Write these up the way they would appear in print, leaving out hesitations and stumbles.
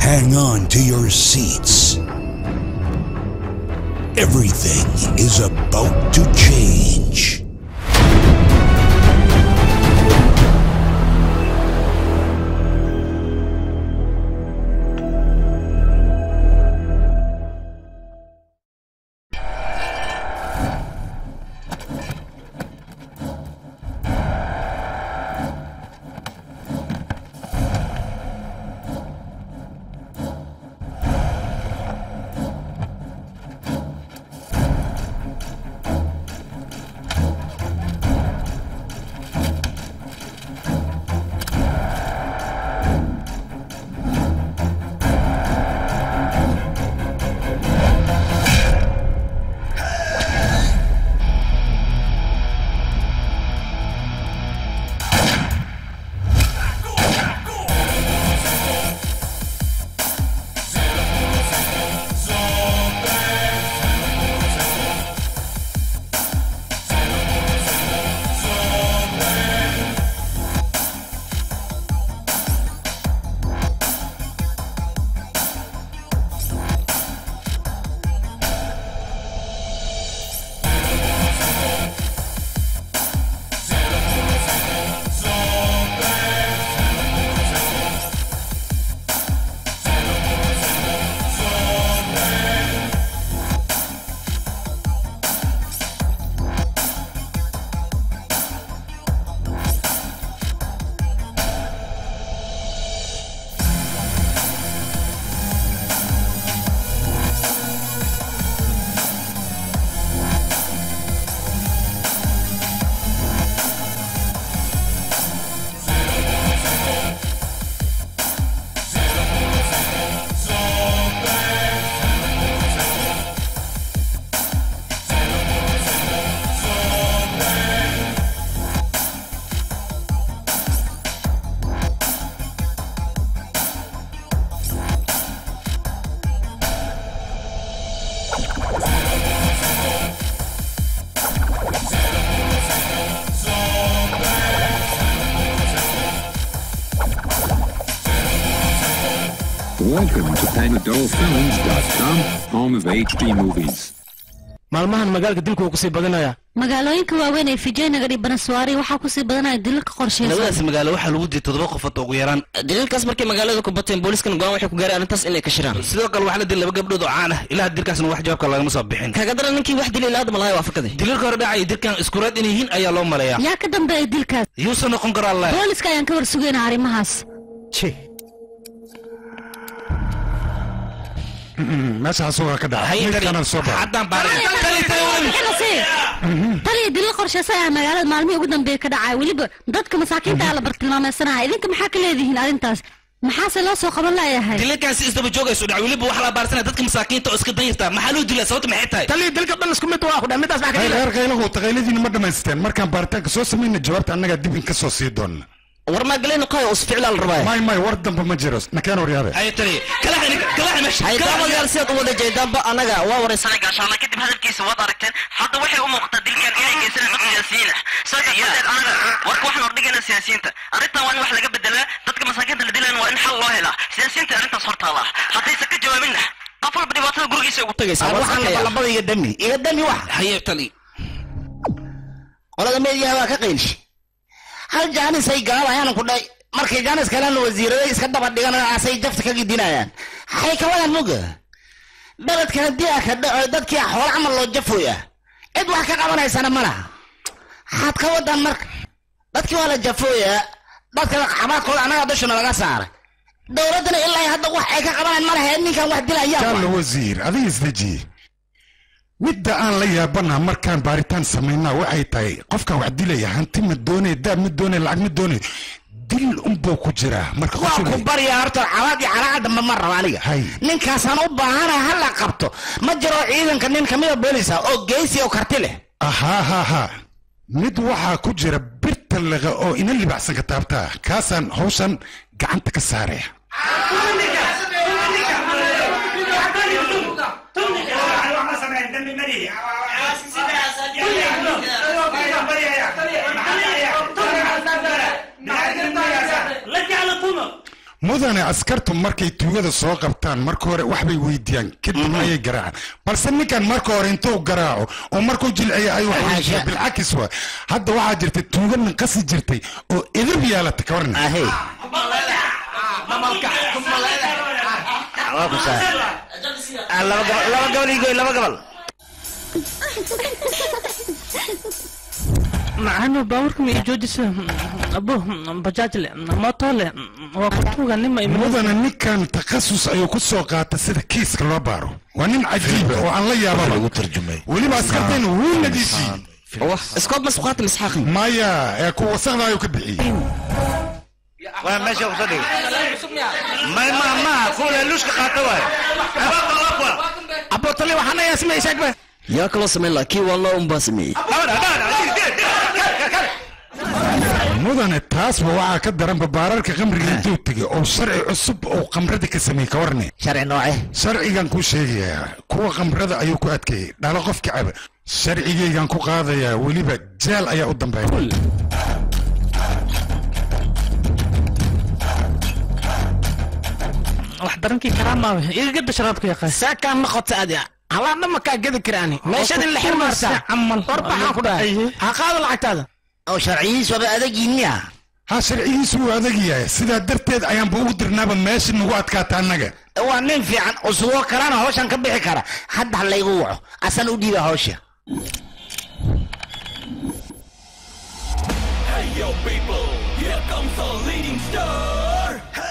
Hang on to your seats. Everything is about to change. Welcome to PanadolFilms.com, home of HD movies. maalmahan magaalka dilku uu ku sii badanaya magaalooyinka waaweyn ee Fijaynaga iyo Banaswari waxa ku sii badanaya dilka qorsheysan labadaas magaalo waxa lagu diiday 7 qof oo ugu yaraan dilkaas markii magaalada ku bateen booliiskan go'aan waxay ku gaareen arintaas inay ka shiraan sidoo kale waxa la dilay 2 gabdhood oo caan ah ilaa dilkaasna wax jawaabka laga soo bixin kaga daran ninkii wax dilay ilaad malahay waafaqaday dilka hore dhacay dilkan isku raad in yihiin ayaa loo maleeyaa yaa ka dambeeyay dilkaas yuusan noqon karo Allah booliiska ayaan ka war sugeynaa arimahaas meesha suuqa ka dhacay kana soo baxay haddaan baaray tali dil qorsheysan ah magaalada maalmihii ugu dambeeyay ka dhacay waliba dadka masaakiinta la bartilmaameysanahay idinka maxaa ka leedihiin arintaas maxaa loo soo qaban lahayahay dilkaas isdaba joogayso dhac waliba wax la baarsanay dadka masaakiinta oo iska danyarta maxaa loo dilay sababta maxay tahay tali dilka dhan isku mid waa ku dhamidaas baa ka reer qayluhu taqayladiina ma dhamaysteen markaan baaritaanka soo sameeyna jawaabta annaga dib in ka soo sii doona warma galina qay us ficlaal rabay may war damba ma jiro nakeen waryaade ay tali kala mesh ay daabayaal si wada jeedaanba anaga waa waraysanay gaashaana kadib hadalkiisa wad aragteen hadda waxay u muuqataa dilkan inay geystaan dad siyaasiyiin sababta anaga waxaan ordhigana siyaasiyiinta arintan waa in wax laga bedelaa dadka masaakiinta la dilaan waa in xal loo helaa siyaasiyiinta arintaas hortaala haddaysan ka jawaabinna qof walba dhibaatada gurigiisa ugu tagaysaa waxaan labada iyo dami wax hayay tali qolada meediyaha waa ka qeylsh hal jaanis ay galayaan ku dhay markay jaanis kalena wasiirada iska daba dhiganayaan asay jafta ka gidinayaan hay ka wadan muga beledka hadii ka dhaco dadkii xoolo amal loo jafooya cid wax ka qabanaysana ma laha xad ka wadan marka dadkii wala jafooya dadka xabaadkooda anaga dashana laga saaray dawladana ilaa hadda wax ay ka qabanayaan ma laha ninkan wax dilaya kala wasiir adiga isdaji midda aan la yaabana markaan baaritaan sameynaa waxay tahay qofka wax dilaya hanti ma doonay daab ma doonay lacag ma doonay dil unbuu ku jiraa marka waa ku bariya horta calaad iyo calaad ma raba aniga ninkaasaan u baahanahay hal la qabto ma jiro ciidanka nin kamida booliska oo geesi oo karti leh aha mid waxaa ku jira birta laga oo ina libacsan ka taabtaa kaasaan hawshan gacanta ka saaraya mudane askartu markay tuugada soo qabtaan marka hore wax bay weydiiyaan kadib ayay garaacaan balse ninkan marka hore intuu garaaco oo markuu jilciyo ay wax weydiiyaan bilcakis waa hadda waxaa jirtay tuugan qasi jirtay oo idib yeelata ka warna ahey laba gabal معنا باوركم يجودس أبوه بجاجله موتوله وكتوغا نما مدن نكان تخصص أيو كسو قاتا سيدا كيس كلابارو ونين عجيبة وعن لا يابا ولي ما اسكتين هو نديشي اسكوب مسبقات الاسحاقي مايا يكو وصغنا يو كبعي وانا ماشي وصدي ما كولا لوشك قاتوا أبو طلي وحنا يا سمي شكبه يا كلا سمي الله كي والله بسمي mudane taasba waxaa ka daranba baararka qamriga intuu tegay oo sharci cusub oo qamrada ka sameeyey ka warne sharci nooce sharcigan ku sheegayaa kuwa qamrada ayuu ku adkeeyey dhalo qofka caba sharcigaygan ku qaadayaa weliba jaal ayaa u dambeeya wax darankii karaamaawe iga gada sharaabka yaqaan saakaan ma qota adiga halaadna ma kaa gadi karaani meeshadin la xirmaartaa warbaxaan ku dhahay ha qaado lacagtaada oo sharciyiis waba adagiiniya ha sharciyiisu wuu adag yahay sidaa darteed ayaanba ugu dirnaaba meesha nagu adkaata annaga waa nin fiican oo sidoo kalena hawshan ka bixi kara hadda halaygu waco asan u dhiiba hawsha Hey yo people, here comes the leading star.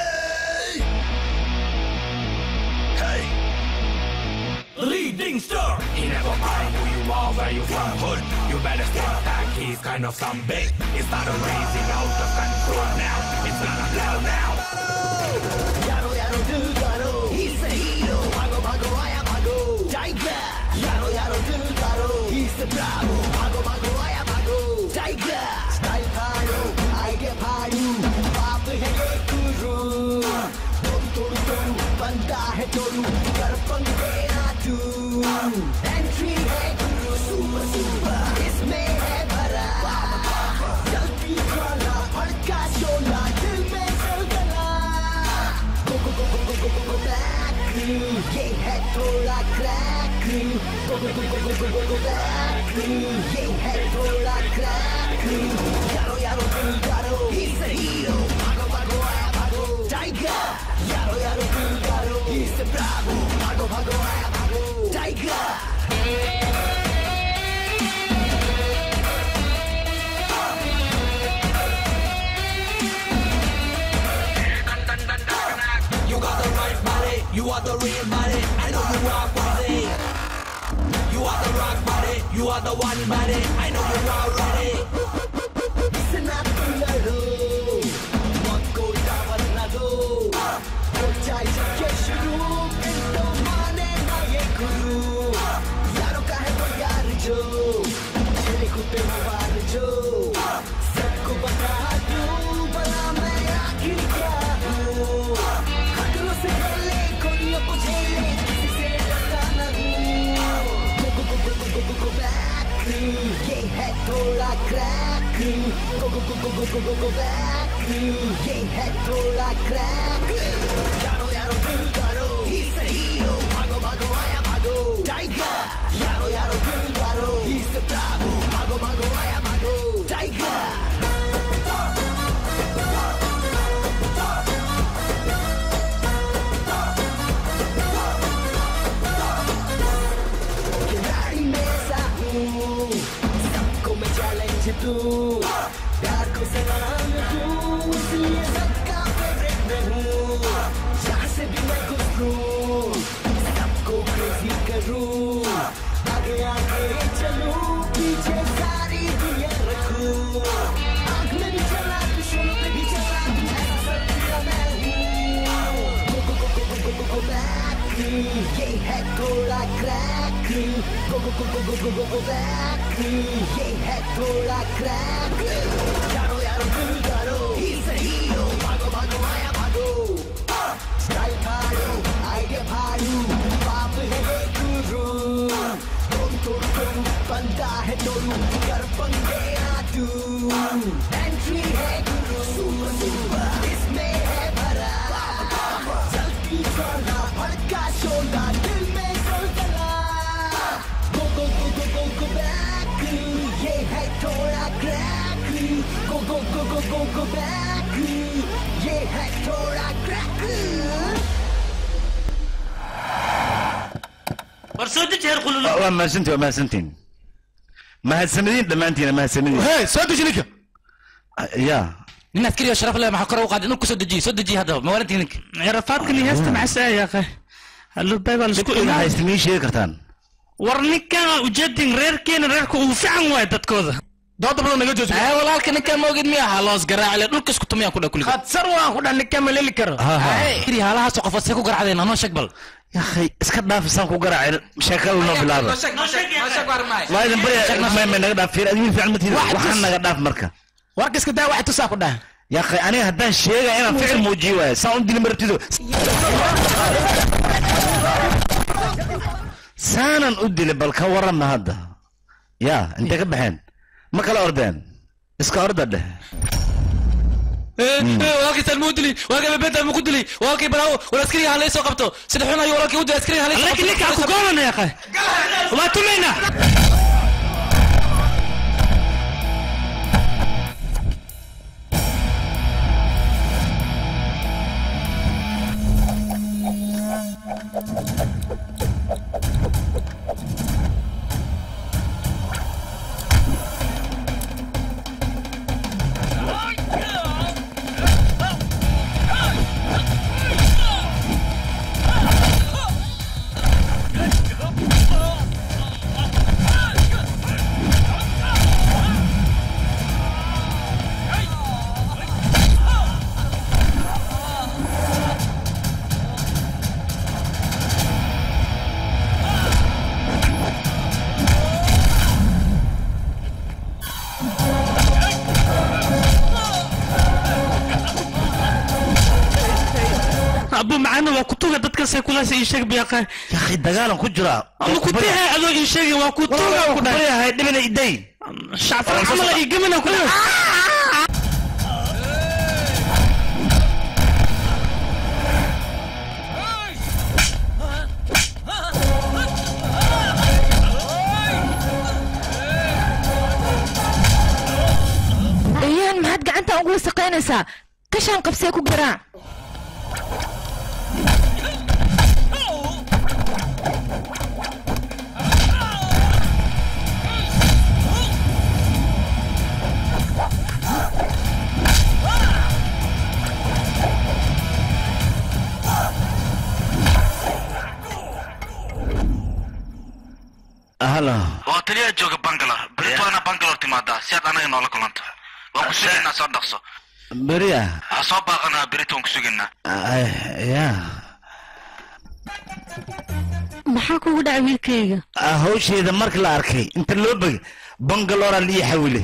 Hey, leading star. He never mind who you are, where you from, hood. You better step back, he's kind of some big. It's not a raising out of control now. It's not a blow now. Yaro yaro do yaro, he's the hero. Mago mago aya mago, tiger. Yaro yaro do yaro, he's the bravo. Mago mago aya mago, tiger. Style paro, I get paro. Baap hai ye guru. Toru banda hai toru, kar pange na tu. Entry hai guru, super super. Isme hai bhara. Jaldi khala, bhadka shola, dil mein chal gala. Go go go go go go go back. Ye hai thoda crack. Go go go go go go go back. Ye hai thoda crack. Yaro yaro dil yaro, he's a hero. Mago mago aya mago, tiger. Yaro yaro dil yaro, he's the bravo. Mago mago aya mago, tiger. You got the right body, you are the real body. I know you rock body. You are the rock body, you are the one body. I know you are ready. Listen up to lado, what go down na do. Go chai ke shuru, pinto mane na ye guru. Yaro kahe to yaar jo, chile kutte mawar jo. Sabko bata do, bala main aakhir kya hu. Hadron se gale, koliyon ko jhele, kisi se डरता na hu. Go go go go go go go back, ye hai thoda crack. Go go go go go go go back, ye hai thoda crack. Yaro yaro dil yaro, he's a hero. Mago mago aya mago, tiger. Yaro yaro dil yaro, he's the bravo. Mago mago aya mago, tiger. खिलाड़ी में ऐसा हूँ, सबको मैं चैलेंज दूँ, प्यार को सलाम दूँ, इसलिए सबका फेवरेट मैं हूँ, जहाँ से भी मैं गुजरूँ, सबको क्रेजी करूँ, आगे आगे चलूँ, पीछे सारी दुनिया रखूँ, आँख में भी चला, पिछों में भी चला, ऐसा सब किया मैं हूँ, go go go go go go go back, ये है थोड़ा crack, go go go go go go go go back, ये है थोड़ा crack, यारो यारो दिल यारो, he's a hero, भागो भागो आया भागो, style भागो, idea भागो, बाप है ये guru, तुम बंदा है तोरू, कर पंगे ना तू, entry है guru, super super, इसमें है भरा, go back. Yeah, Hector, I crack. ورصدت هير قولوا ما سنتين ما هالسنين دمانتين ما هالسنين هاي سودج لك يا nin askari oo sharaf leh maxaa kor u qaad inuu ku soo dejiyo hadda ma warantiin عرفاتك اللي هست مع ساعة يا أخي اللي بيبقى السكو ما هيستمين شيء كرتان ورنيكا وجدين رير كين ريركو وفعن وايد كوذا dooda badan naga jooji walaalka ninkan ma ogid miyaa loos garaacay dhulka isku tumiya ku dhakulid khadsar waan ku dhan ninkan ma leeli karo kiri halahaas qof asay ku garaacdeen anoo shaq bal يا أخي اسكت دافسان كو قرع شكل نو بلاد ما إذا بري ما نقدر في أدين في علمتي وحنا نقدر في مركا warka iska daa waxa tusaa ku dhahay يا أخي أنا هدان شيء أنا فعل موجيوه ساوند دي مرتدو سانا أدي لبالكا ورنا هذا يا أنت كبحين ما كلا أردان اسكا أردان ده واقي سلمودلي واقي بيت المقدلي واقي براو والعسكري على يسوق قبطه سدحونا يوراكي ودي العسكري على يسوق لكن لك اكو قولنا يا اخي وما تمينا ابو معنا وكتوغا ددك سيكولاس اي شيغ بيقا يا اخي دغالن كجرا ابو كتيها ادو اي شيغ وكتوغا كبريا هاي دبنا ايدي شعف العمل اي جمنا كله ايان ما هاد قعنتا ugu wasaqeynaysa kashan qabsay ku garaac هلا واتليا جوجا بانجلور بريتوانا بانجلور تمادا سياد انا نولا كلانتا وكسوغنا سو دخسو بريا اسو باقنا بريتون كسوغنا يا maxaa kugu dhacay wiilkayga hawsheeda marka la arkay inta loo bagay bangaloora lii xawile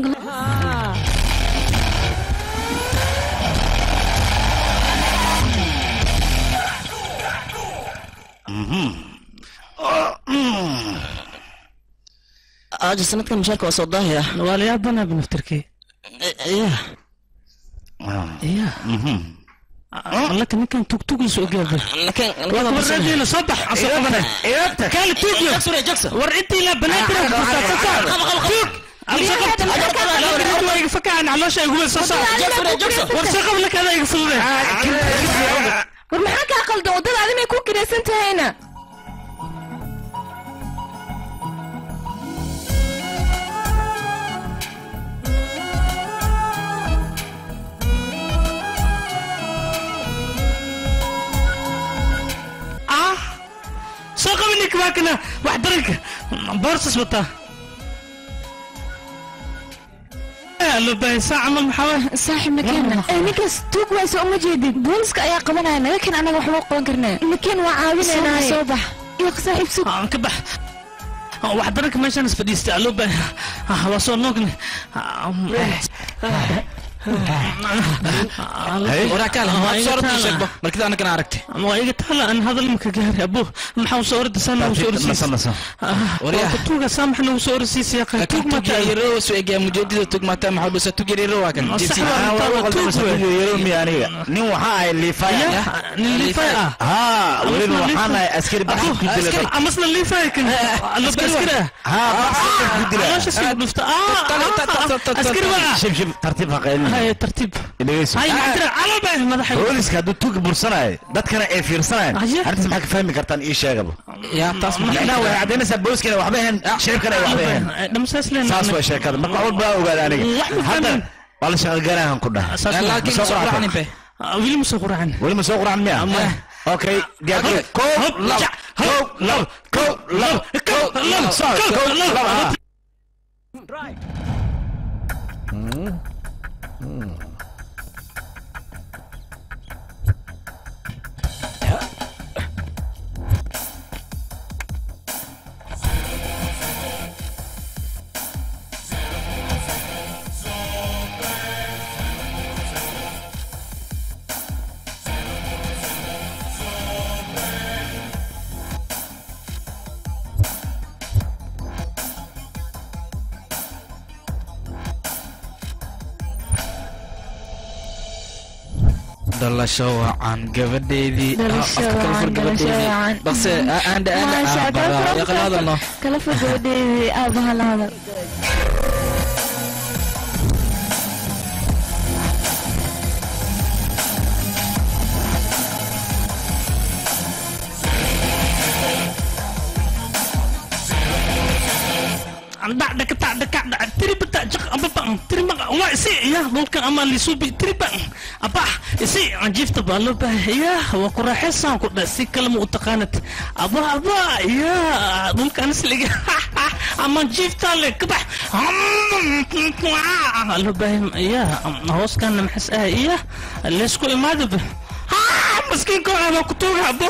اجي سنتك مشاركه وصداها والله بنا بنفتركي ايه لكن كان توك توك يسوق قبل لكن ورجينا صبح اصلا كان توك جكسر وريتي لا بنات فكا عن علوش يقول صصا ورسقوا لك هذا يقفل له ورمحاك اقل دودل هذه ما يكون كده سنت هنا سوق منك باكنا وحدرك بورصص بطا لو باي ساعة من محاوة صاحب مكاننا نيكلاس توك وايسو أم جديد بولسك أيا قبنا لكن أنا وحوق قنقرنا المكان وعاونا أنا صوبح يا صاحب سوق كبح وحدرك ماشي أنا سفديست لو باي وصول نوكني وراكال ما صورت شبه مركز انا كان عرفتي ما يجي هلا ان هذا المكجار ابوه محاول صورت سنه وصور سيس وريا توغا سامحنا وصور سيس يا اخي توغ ما يرو سويجا مجدد توغ ما تم حبس توغ يرو كان جيسي يرو مياني ني وحا اللي فايا اللي فايا ها ولين وحنا اسكري بحث اسكري اصلا اللي فايا كان ها علاش اسكري بنفتا اسكري بقى شوف ترتيبها قايل هاي ترتيب هاي عترة على بالي مدحي بوليسك هادو توق برسناي دادكنا اي فيرسناي هرتس معك فهمي كرتان اي شيغبو يا تصمح احنا وعدينا بوليسكنا وحبهن شركنا وحبهن دمساس لنا ساس way sheekada marka wal baa ogaad aniga hadda wala shaqo garahan ku dhahay laakiin soo quraan be wili ma soo quraan miya okay diyaar ko lab right dhalasho wacan gabadheedii baqse aan yaqaadano kala fog gabadheedii aabaha la hadal ممكن اما اللي سوبي تريبا ابا سي عجيفت بالو يا وكره حسان كنا سي كلمه وتقانت ابا يا ممكن اسلق اما جيفت لك بح قالوا يا هوس كان محس يا ليش كل ما ذب مسكين كون انا كتوغ ابو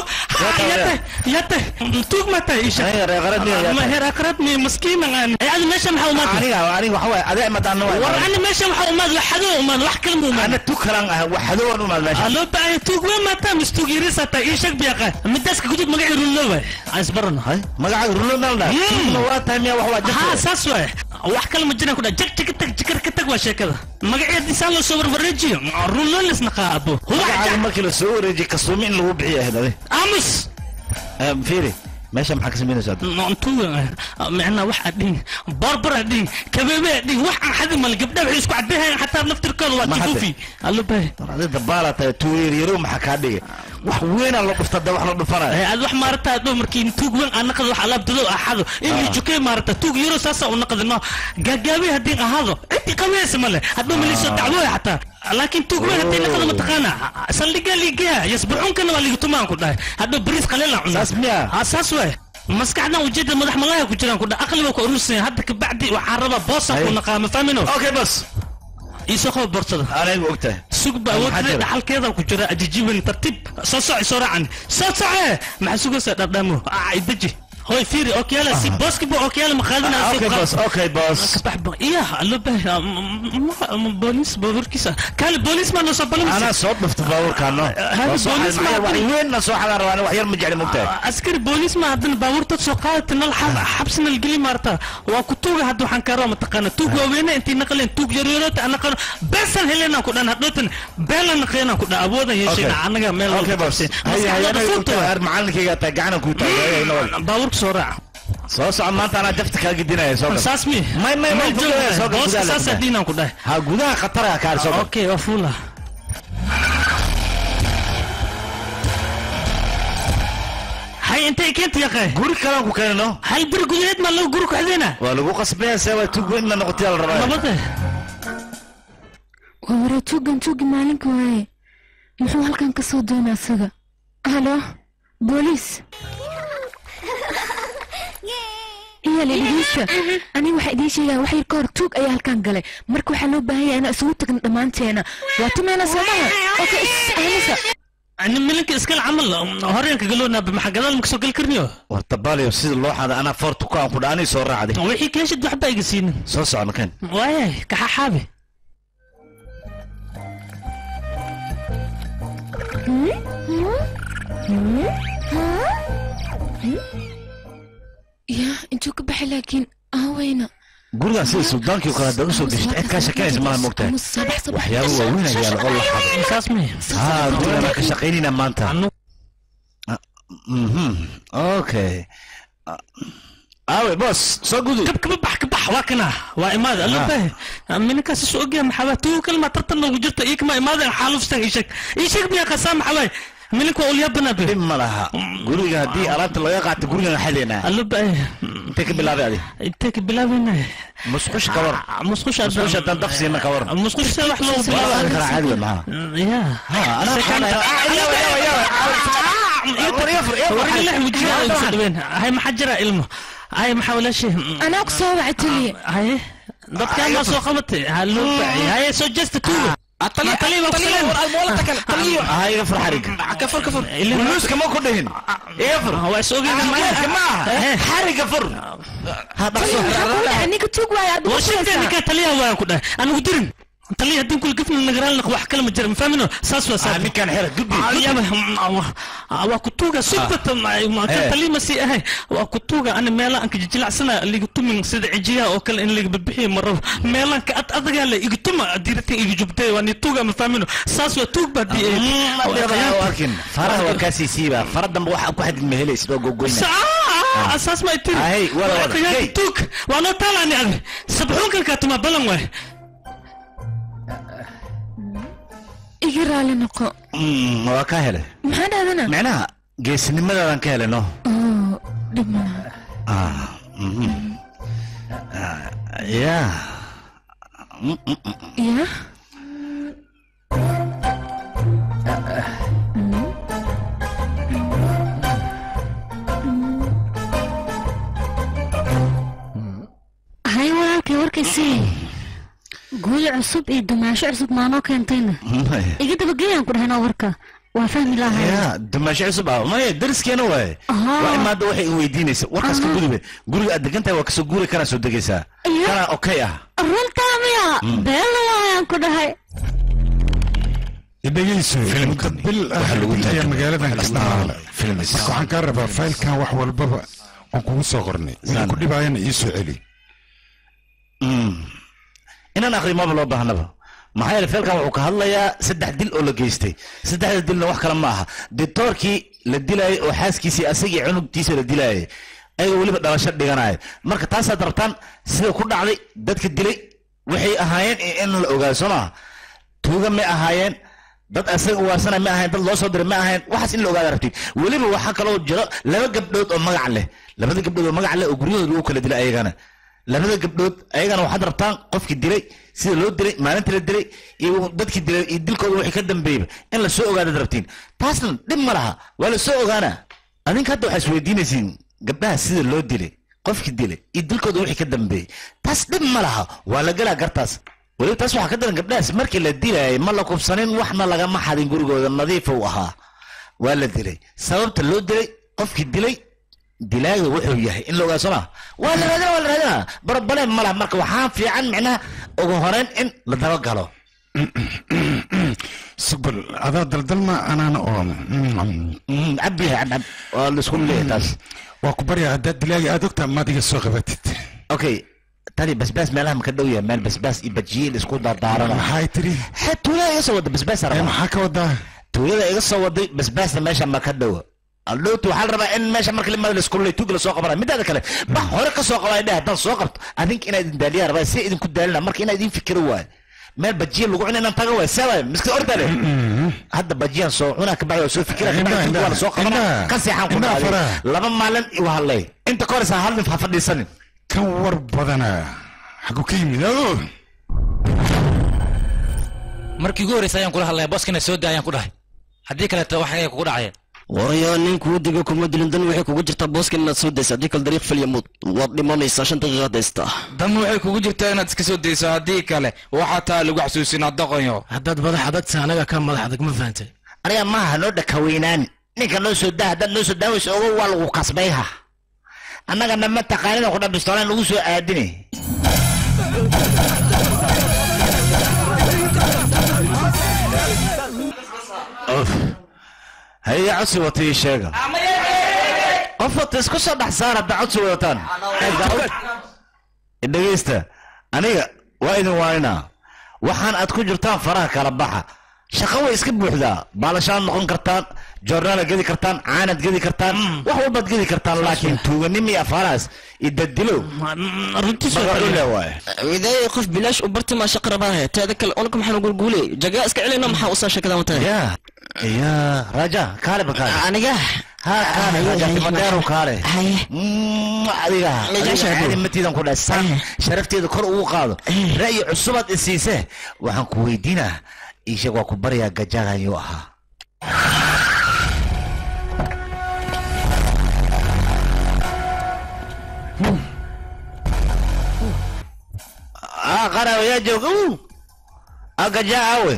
يته توغ متى ايش ما هي رقرتني مسكين انا يعني ماشي محومات انا وحوي اداء ما دان وانا ماشي محومات لحدو ما wax kalmo ma انا توكران وحدو ورن ما ماشي الو باي توغ متى مستوغ يرستا ايش بيقى مدسك كجيب مغا رولو اسبرنا هاي مغا رولو نالدا waa taamiya wax waa jirta ha saas way wax kale ma jiraan ku dhac jikar ka tag waa sheekada magaceedii saan loo soo warwareejiyo rullo lisna qaabo magaca markii la soo wareejiyo kasoomi in lagu bixiyo hadade amus fiiri meesha maxaa ka sameynaysaa noontu macna wax adin barbar adin kabeebe adin wax aan xad mal gabdha waxay isku cadeeyaan xataa naftirkooda waa tifufi allo bay hada baalata tuurir yaro maxaa ka dhigay wax weyn aan la dhuftada wax la dhufanay aad wax maarta doo markii tuug weyn aan naqad wax alaabtado axado in jukay maarta tuug yaro saasa u naqadno gagaabi hadii ahado intii qaweys male hadoo miliso dacwo xataa laakiin tuug weyn hadii naqad ma taqaana saldhiga liiga yasbuun kana waa liiga tumaan ku dhahay hadoo bariis qaleel aan asmiya asaas way مسكعنا وجد مدح ملاها كجيران كنا أقلب وكروسين هذا كبعدي وعربة بوسة كنا قام فاهمينه أوكي بس يسوق برصد أنا وقته سوق بقى وقت حال كذا وكجرا أجيب ترتيب صصع سرعا صصع مع سوق سدامو عيدجي هو فيري اوكي يلا سي بوس كبو اوكي يلا مخالنا اوكي بوس اوكي بوس ايه قالوا بوليس بوركيسا كان البوليس ما نصب انا صوت مفتبور كانوا هذا البوليس ما وين نصوح على روان وحير مجعل مبتاع عسكري بوليس ما عندنا باور تسوقات ان حبسنا القلي مارتا وكتوغا هادو حنكرا متقنا توغ وين انت نقلين توغ يريرات انا قال بس هلنا كنا هدوتن بلا نقينا كنا ابودا يشينا عنغا ميل اوكي بس هي معلنكيغا تاغانا كوتا باور سرعة صوص عمانت أنا جفتك هالقدينا يا سوق ساسمي ما بوس ساس دينا كده ها قدها خطر يا كار سوق أوكي وفولا هاي أنت كنت يا أخي قولي كلامك كأنه هاي برجوليت ما لو جورك حدينا ولو قصبين سوى تقول لنا نقطة الرباعي ما بده وورا توجن مالك واي محو هالكان كسودونا سجا هلا بوليس يا ليليسا أنا واحد يشيل واحد يكور توك أي هالكان قلي مركو حلو بهاي أنا أسوتك ضمانتينا واتمنى سماها أوكي أنسى أنا ملك إسكال عمل هرينك قالونا بمحقنا المكسو قال كرنيو والطبالي وسيد الله هذا أنا فورتو كان قداني صورة عادي وحي كيش دو حبا يقسين صوصو على مكان واي كححابي يا انتو كبح لكن وينا قولنا سيد سلطانكي وكان دروسو بيشتعد كاشا كايز ما المقتل وحياه وين يا الله حاضر اسمي قولنا ما كشاقينينا ما انت اوكي اوي بص سو قدو كبح وكنا وإماد الله به من كاس سوق يا محبا تو كلمة ترتنا وجرت إيك ما إماد حالف سن إيشك بيا قسام محبا منك أقول يا بنا به ما لها قولوا يا دي أردت الله يقع تقول لنا حلينا الله به تك بالله هذه تك بالله بنا مسخش كور مسخش تنتقصي من كور مسخش سلاح لو بالله عادي معها يا أنا هاي محجرة علمه هاي محاولة شيء أنا أقصى وعدتني هاي ضد كان ما سو قمتي هاي سجست توه طلي هاي كفر حرق كفر الناس كمان كلهن يفر هو سوق حرق كفر هذا يعني كتوق ويا وشفت انك تليها ويا كده انا قدرن طلي هدين كل قفل نقرا لك واحد كلمه جرم فاهمينه ساس وساس انا كان حرق قبي وكتوغا سبت ما تلي مسي هي وكتوغا انا ميلا انك جلع سنه اللي قلت من سيد عجيا او كل ان اللي ببخي مره ميلا كات ادغا لي يقتم ديرتي يجبتي واني توغا ما فاهمينه ساس وتوغ بدي ولكن فرح وكاسي سيبا فرد واحد مهلي سدو غوغوينا اساس ما يتري هي ولا توك وانا طالع يعني سبحون كاتما بلن واي يقرا لنا قو waa ka hele maxaa dhaadana macnaha geesinimadaadan ka heleno dhibna ya ya hay walaalkay warkaysii guul cusub iyo dumaasho cusub maanoo keentayna iga dabageeyaan ku dhahaynoo warka waa fahmi lahay ya dumaasho cusub maya dariskeena waaye waa imaada waxay i weydiinaysa warkaas ka gudube guriga aad degan tahay waa kasoo guuri kanaa soo degaysaa kanaa okay ah runtaa miya beella waayaan ku dhahay dhegeyso filimkan bil ayaa magaaladan kastaa waxaan kaa rabaa faylkan wax walbaba aan kugu soo qornay wixii ku dhibaayana ii soo celi inaan akhri maba loo baahnaba maxaa yeele feelkan wuxuu ka hadlayaa 3 dil oo la geystay 3 dilna wax kale ma aha dictoorkii la dilayay oo xaaskiisii asagii cunugtiisa la dilayay ayaga weliba dhalasho dhiganaya marka taasaad rabtaan sida ku dhacday dadka dilay waxay ahaayeen in la ogaado soo maaha tuuga ma ahaayeen dad asaga uwaasana ma ahayn dad loo soo diray ma ahayn waxaas in la ogaado rabtid weliba waxaa kaloo jiro 2 gabdhood oo magac leh 2 gabdhood oo magac leh oo guryahooda lagu kala dilay ayagana 2 gabdhood ayagana waxaad rabtaan qofkii dilay sida loo dilay maalinta la dilay iyo dadkii dilay iyo dilkooda wixii ka dambeeyay in la soo ogaado rabtiin taasna dhib ma laha waa la soo ogaana adinka hadda waxaad isweydiinaysiin gabdhaha sida loo dilay qofkii dilay iyo dilkooda wixii ka dambeeyay taas dhib ma laha waa la galaa gartaas weliba taas waxaa ka daran gabdhahaas markii la dilayay ma la kubsanin waxna lagama xadin gurigooda nadiif uu ahaa waa la dilay sababta loo dilay qofkii dilay dilaaga wuxuu yahay in la ogaado soo waa la raadina barbaleen ma laha marka waxaan fiican micnaha ugu horeyn in la daba galo sugbal adaa daldalma anaana oo cabbiha cabcab waa laisku leeyahay taas waa ku baryaa haddaad dilaaga aad ogtaa maad iga soo qabatid okay tani basbaas meelaha maka dhow yahay meel basbaas iyo bajiye laisku dardaarana maxay tiri tuulada iga soo wada basbaas araba maxaa ka wadaa tuulada iga soo waday basbaasna meesha maka dhow allootu waxaa la rabaa in meesha marka limada laiskulay tuug la soo qabana midaada kale bax hore ka soo qabaa dheh haddaan soo qabto adinka inaad idin daaliyaa rabaa si idinku daalina marka inaad idin fikiro waayo meel bajiya lagu cuna inaan taga waayo sabay miska ordale hadda bajiyaan soo cunaa ka bacdi soo fikira ka bacdi waa la soo qabana ka seexan ku dhacday 2 maalin igu hadlay inta ka horeysa hal nin fadhiisanin kan war badana xagu ka yimid markii ugu horeysa ayaan kula hadlaya booskana soo daayaan ku dhahay haddii kaleeto wax ay kugu dhacayeen waryaa ninkuu diga kuma dilin dan waxay kugu jirtaa booskan inaad soo daysa haddii kale dariiq falyamud waad dhimanaysaa 5 daqiiqaad haystaa dan waxay kugu jirtaa inaad iska soo dayso haddii kale waxaa taa lagu xasuusinaa doqonyo haddaad madax adagta anaga ka madax adag ma fahantay aniga maaha noo dhakaweynaan ninka noo soo daa haddaad noo soo daawayso ogo waa lagu kasbayha annagana ma taqaanida ku dhabistoolaan lagu soo aadine هيا عصي وطي شيغا قفت اسكو صدح صار دعوت وطن دغيستا انيغا وايد واينا waxaan aad ku jirtaan faraha kala baxa shaqo way iska buuxdaa baalashaan noqon kartaan joornaala gedi kartaan caanad gedi kartaan wax walbaad gedi kartaan laakiin tuuganimo iyo afaaraas idadilo widay qof bilaash u barti ma shaqo rabaa taada kale onka maxaan ugu guulay jagaa iska celina maxaa u soo sheekada wata ya raja kaale bakale aniga ha kaale raja timadheero kaale adiga meesha matiidan ku dhasan sharafteeda kor ugu qaado ra'yi cusubaad isiise waxaan ku weydiinaa ishagu waa ku baryaa gajaga ayuu ahaa qaraw yaa jooga gajaa awe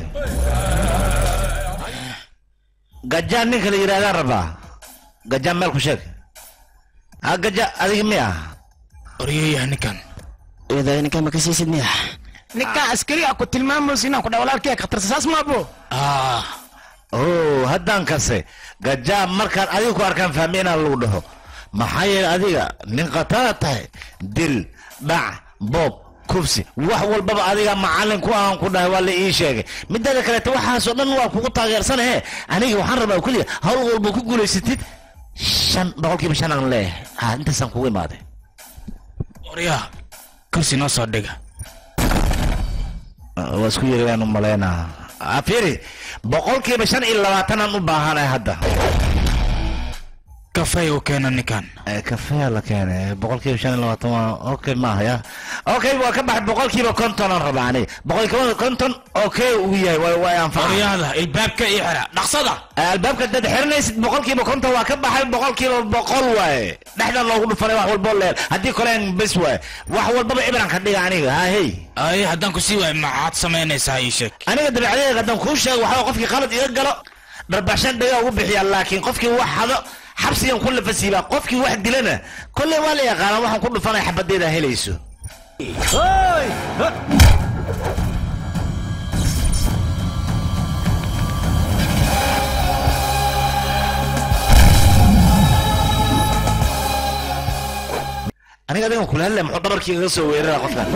gajaa ninka la yidhahdaan rabaa gajaa meel ku sheeg gaja adiga miya oryeyaha ninkan idaa ninkan ma ka siisid miya ninka askari ku tilmaamaysa inaan ku dhawlaalkii khatarta saas maabo haddaan kase gajaa markaan adiga ku arkaan fahmay inaan lagu dhaho maxaa yeele adiga nin khatara tahay dil dhac boob kufsi wax walbaba adiga macallin ku aan ku dhahay waa la ii sheegay midada kaleeta waxaasoo dhan waa kugu taageersanahe aniga waxaan rabaa keliya hawl walba ku guulaysatid 5% aan leeyahay intaasaan kugu imaaday oryaa kursi noo soo dhiga waa isku yarayaan u malaynaa afiri 5% aan u baahanahay hadda kafay u keena ninkan kafay la keenay 5% okay maaha ya okay waa ka bax 50% aan rabaa aniga 50% okay uu yahay way aan fariyada albaabka ii xira dhaqsada albaabka dad xirnaysid 50% waa ka baxay 100% waaye dhaxda loogu dhufanay wax walba leel hadii koleen bas waaye wax walba ibran ka dhiga aniga ha hey ay hadan ku sii waay maxaad sameynaysaa ii sheeg aniga dabacdeeda hadan ku sheeg waxa qofkii qalad iga galo darbashan dhiga ugu bixiya laakiin qofkii wax hado xabsigan kullu fasiiba qofkii wax dilana kullu waa la yaqaan waxaan ku dhufanay xabadeeda helayso aniga adiga kula hadlay muxuu dabarkii iga soo weeraraa qofkan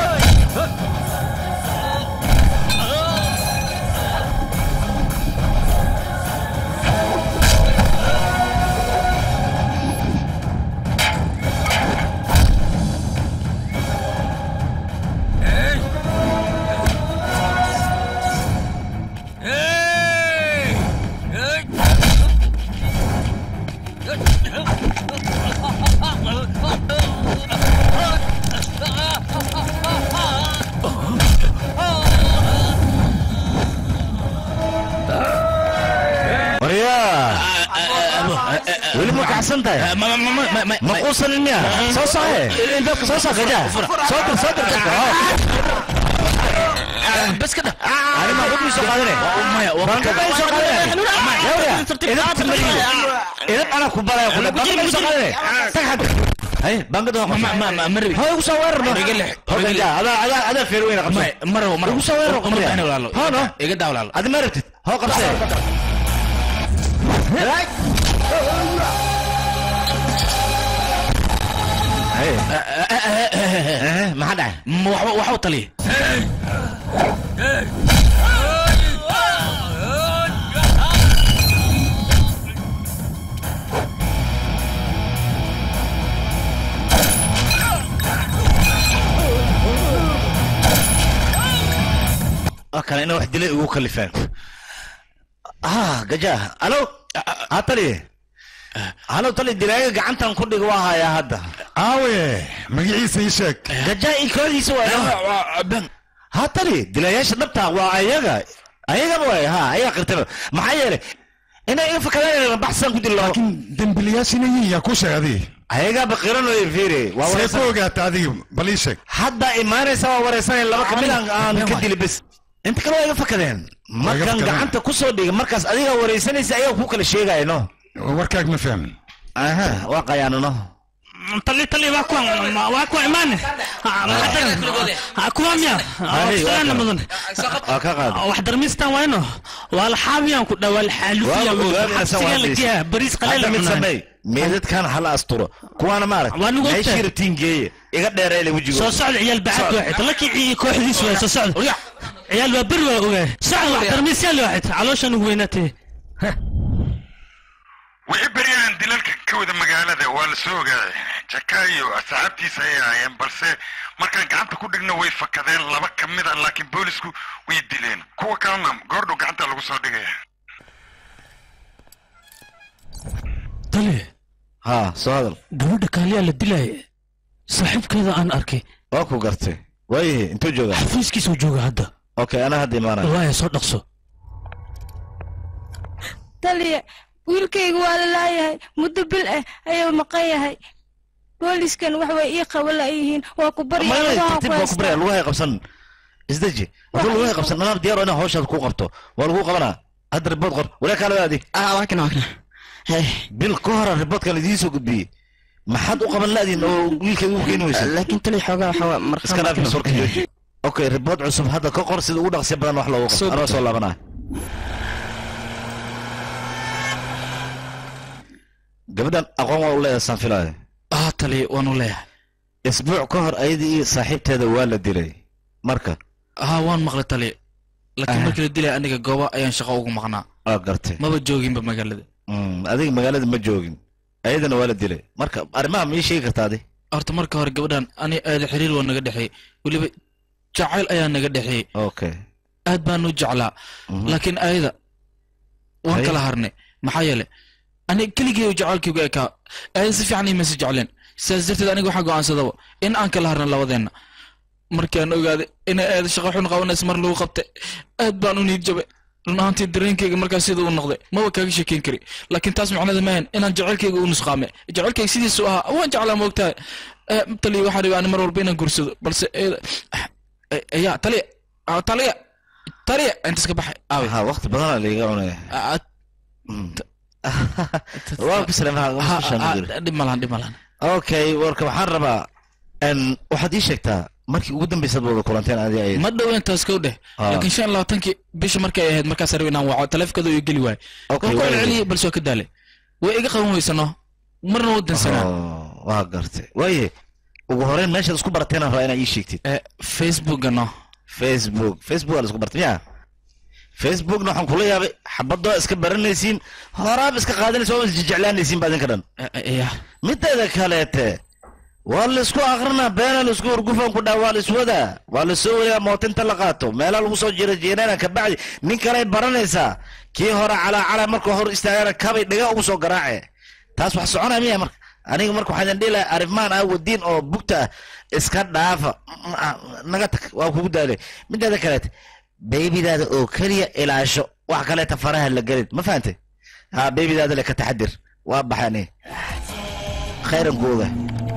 weli ma kacsantahay ma quusan miya soo saahe soo saa gaja soo dir bas kada ani ma qudmi soo qaadane maya banka bay soo qaadane idan ana ku balay ku banka bay soo qaadane tagad hay banka do ma marbi hay ku soo weerarno gaja ada feerweyna qabsay maro ku soo weerarno qamriya hano iga dawlaal ad ma rabtid ho qabsay ما حدا وحو طلي كان انا واحد دلي وكلفان ججاه الو طلي هلو طلي درايه gacantan ku dhigo waa haya hadda aawe magaciisa ii sheeg gajaa koodiisa waa ben ha tali dilayaasha dhabta waa ayaga way ha ayaga qirtaba maxay yeelay inay fakadaan baxsan ku dilo laakiin dambiliyaashina yaa ku sheegay ayaga baqiran oo fiire waa wareysay ogaata adiga bal ii sheeg hadda imaanaysa waa wareysan laba kamid aan ka dili bas inta kale ay fakadeen markan gacanta ku soo dhigay markaas adiga wareysanaysa ayaga ku kala sheegayno warkaag ma fahmin aha waa qayaanno طلي واكو ايمان اكو اميا استنى مدن واحد رميستان وينه والحاميان كو دوال حالوفيا سيغلكيا بريس قليل من سمي ميدد كان حلا استره كوانا مارك اي شيرتين جي iga dheereeyay wajiga soo socod ciyaal bacad waxa talakii kooxdiis way soo socod ciyaal waa bir waa ogaa socod wax tarmiisyaal waxa calooshan ugu weynatay wixii beryahan dilalka ka wada magaalada waa la soo ogaaday jakaayo asxaabtiisa ay ahaayeen balse markaan gacanta ku dhigno way fakadeen laba ka mid ah laakiin boolisku way dileen kuwa kalena goordhow gacanta lagu soo dhigaya tale haa soo hadal gabadha kaaliyaa la dilaaye saaxiibkeeda aan arkay waa ku gartay waayahe intuu joogaa xafiiskiisuu jooga hadda okay anaa hadda imaanaya wallaahi soo dhaqso taliya wiilkaygu waa la laayahay muddo bil ah ayuu maqan yahay booliskan wax way ii qaban laayihiin waa ku baryaa lugahay qabsan isdeji hadduu lugahay qabsan anaab diyaar inaa hawshaad ku qabto waa lagu qabanaa hadda ribood qor walaa kaala waadi waakana bil ka hora riboodkan idiin soo gudbiyey maxaad u qaban laadiin oo wiilkeeda u keeni weysa laakiin tali xoogaa waxaa markaa iska dhaaf sorka jooji okay ribood cusub hadda ka qor sida ugu dhaqsi badan wax loogu qabto anaa soo laabanaa gabadhan aqoon waa u leeyahay saan filaayo tali waan u leeyahay isbuuc ka hor ayadii iyo saaxiibteeda waa la dilay marka waan maqlay tali laakiin markii la dilay aniga gooba ayaan shaqo ugu maqnaa gartay maba jooginba magaalada adiga magaalada ma joogin ayadana waa la dilay marka arrimaha ma ii sheegi kartaa adi horta marka hore gabadhan ani aada xiriir waa naga dhexeeyey weliba jacayl ayaa naga dhexeeyey okay aad baan u jeclaa laakiin ayada waan kala harnay maxaa yeelay ani keligii jacaylkaygu ekaa ayada si fiican imasi jecleen sidaas darteed aniga waxaa go'aansadaba in aan kala harna labadeenna markaan ogaaday inay aada shaqo xun qabanaysa mar lagu qabtay aad baan u niid jabay run ahaantii dareenkayga markaas sida u noqday maba kaaga sheekeyn kari laakiin taas macnada maahan inaan jacaylkayga u nusqaame jacaylkayga sidiisu ahaa waan jeclaa moogtahay taliya waxaa rabaa ani mar walba inaan gursado balse ya taliya intaas ka baxay aawe waqti badanaa laiga cunaya waa ku dhib malahan okay warka waxaan rabaa waxaad ii sheegtaa markii ugu dambaysaad wada kulanteen adi ayad ma dhow intaas kow dheh laakiin 25 bisha markay ahayd markaas rabay inaan waco taleefkada uu geli waay oo ku celiyay balse ka daalay way iga qaban weysano marna wadansana waa gartay waaye ugu horeen meesha isku barateen aan rabaa inaad ii sheegtid facebookna facebook la isku bartay facebook na waxaan kula yaabay xabado iska baranaysiin horaab iska qaadanaysa oo jeclaanaysiin baadin ka dhan mideeda kaleete waa la isku aqrinaa beena la isku urgufan ku dhaa waa la iswada waa la soo wariyaa mootinta la qaato meela lagu soo jira jeerana ka bacdi nin kale baranaysaa kii hore calaa marka hor istaagana kabay dhiga ugu soo garaace taas wax soconaya miya marka aniga marka waxaan dhilahay arrimaan ah wadiin oo bugta iska dhaafa naga tag waa kugu daalay mideeda kaleete beebidaada oo kaliya ilaasho wax kaleeta faraha la gelin ma fahantay beebidaada le ka taxadir waa baxani khayran kuoga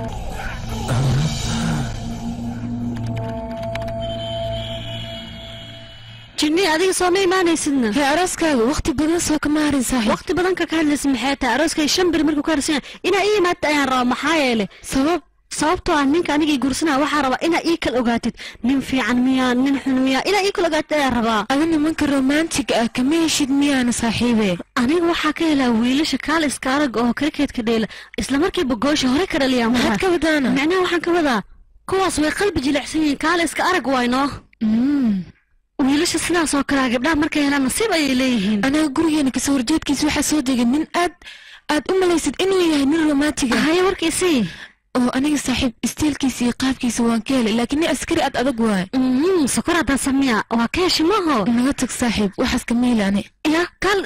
jinni adiga soo ma imaanaysidna arooskaaga waqti badan soo kama harin saaxiib waqti badan ka hadlaysa maxay tahay arooskay 5 bir markuu ka harsan inaa ii imaata ayaan rabaa maxaa yeelay sababtoo ah ninka anigii guursanaa waxaa rabaa inaa ii kala ogaatid nin fiican miyaa nin xun miyaa inaa ii kala ogaatid ayaan rabaa ada nimanka romantic ah kama heshid miyaana saaxiibe aniga waxaa ka helaa wiilasha kaaliska arag oo kriketka dheela isla markiiba goosha hore ka dhaliyaan maxaad ka wadaana macnaha waxaan ka wadaa kuwaas way qalbi jilicsan yihiin kaaliska arag wayno wiilasha sidaas oo kale gabdhaha markay helaan nasiib ayay leeyihiin anaga gurigeena kasoo horjeedkiisa waxaa soo degay nin aad u malaysid inuu yahay nin romantic ah haya warkiisii oo aniga saaxiib isteelkiisa iyo qaabkiisa waan ka helay laakiin nin askari adag waay sokor haddaa samiya waa ka heshi maaho naga tag saaxiib waxaas ka meelaane ya kal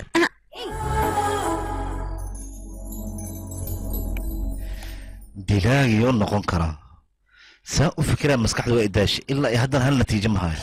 dilaagiyoo noqon karaa saa u fikiraa maskaxda waa idaashi ilaa ay haddana hal natiijo mahayo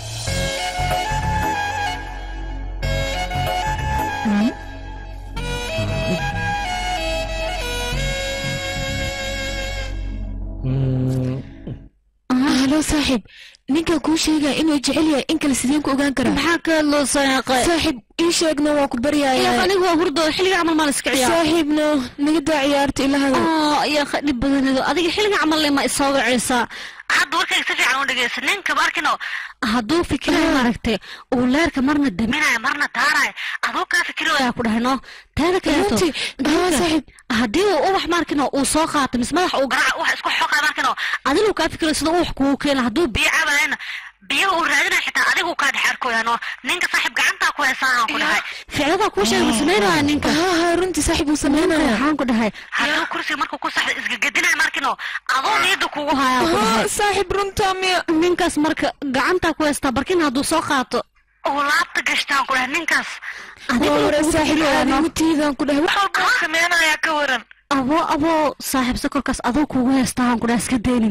halo saaxiib ninkaa kuu sheegaya inuu jecel yahay in kale sideen ku ogaan karaa maxaa ka loo saaqay saaxiib ii sheegna waa ku baryaaya anigu waa hurdo xilliga camal maa la iska ciyaar saaxiibna naga daa ciyaarta ilahada yaa dhib badaneedo adiga xilliga camal lema isoo wacaysaa hadda warkayga si fiican u dhegeysa ninka barkino hadduu fikirayo maaragtay uu leerka marna daminayo marna daarayo aduu kaa fikirayaa ku dhahno teeda kaleeto saaxiib haddii uu ubax markino uu soo qaato mis madax uu garaac wax isku xoqaa markino adinuu kaa fikirayo sida ubax kugu keena hadduu biyo cabayana biyaha uu raadinaya xitaa adigu kaa dhex arkoyaano ninka saaxiib gacantaa ku heesaanaan ku dhahay ficladaa kuu sheegay samaynaya ninka runtii saaxiib uu samaynaya waxaan ku dhahay hadduu kursiga markuu ku saxda isgagadinaya markino adoo niyadda kugu hayaa ku dhahay saaxiib runtaa miya ninkaas marka gacantaa ku heestaa barkin hadduu soo qaato oo laabta gashtaan ku dhahay ninkaas hore saaxiib aadimutiidaan ku dhahay waxaa sameynaya ka waran aboo saaxiib sokorkaas adoo kugu heestaan ku dhahay iska deenin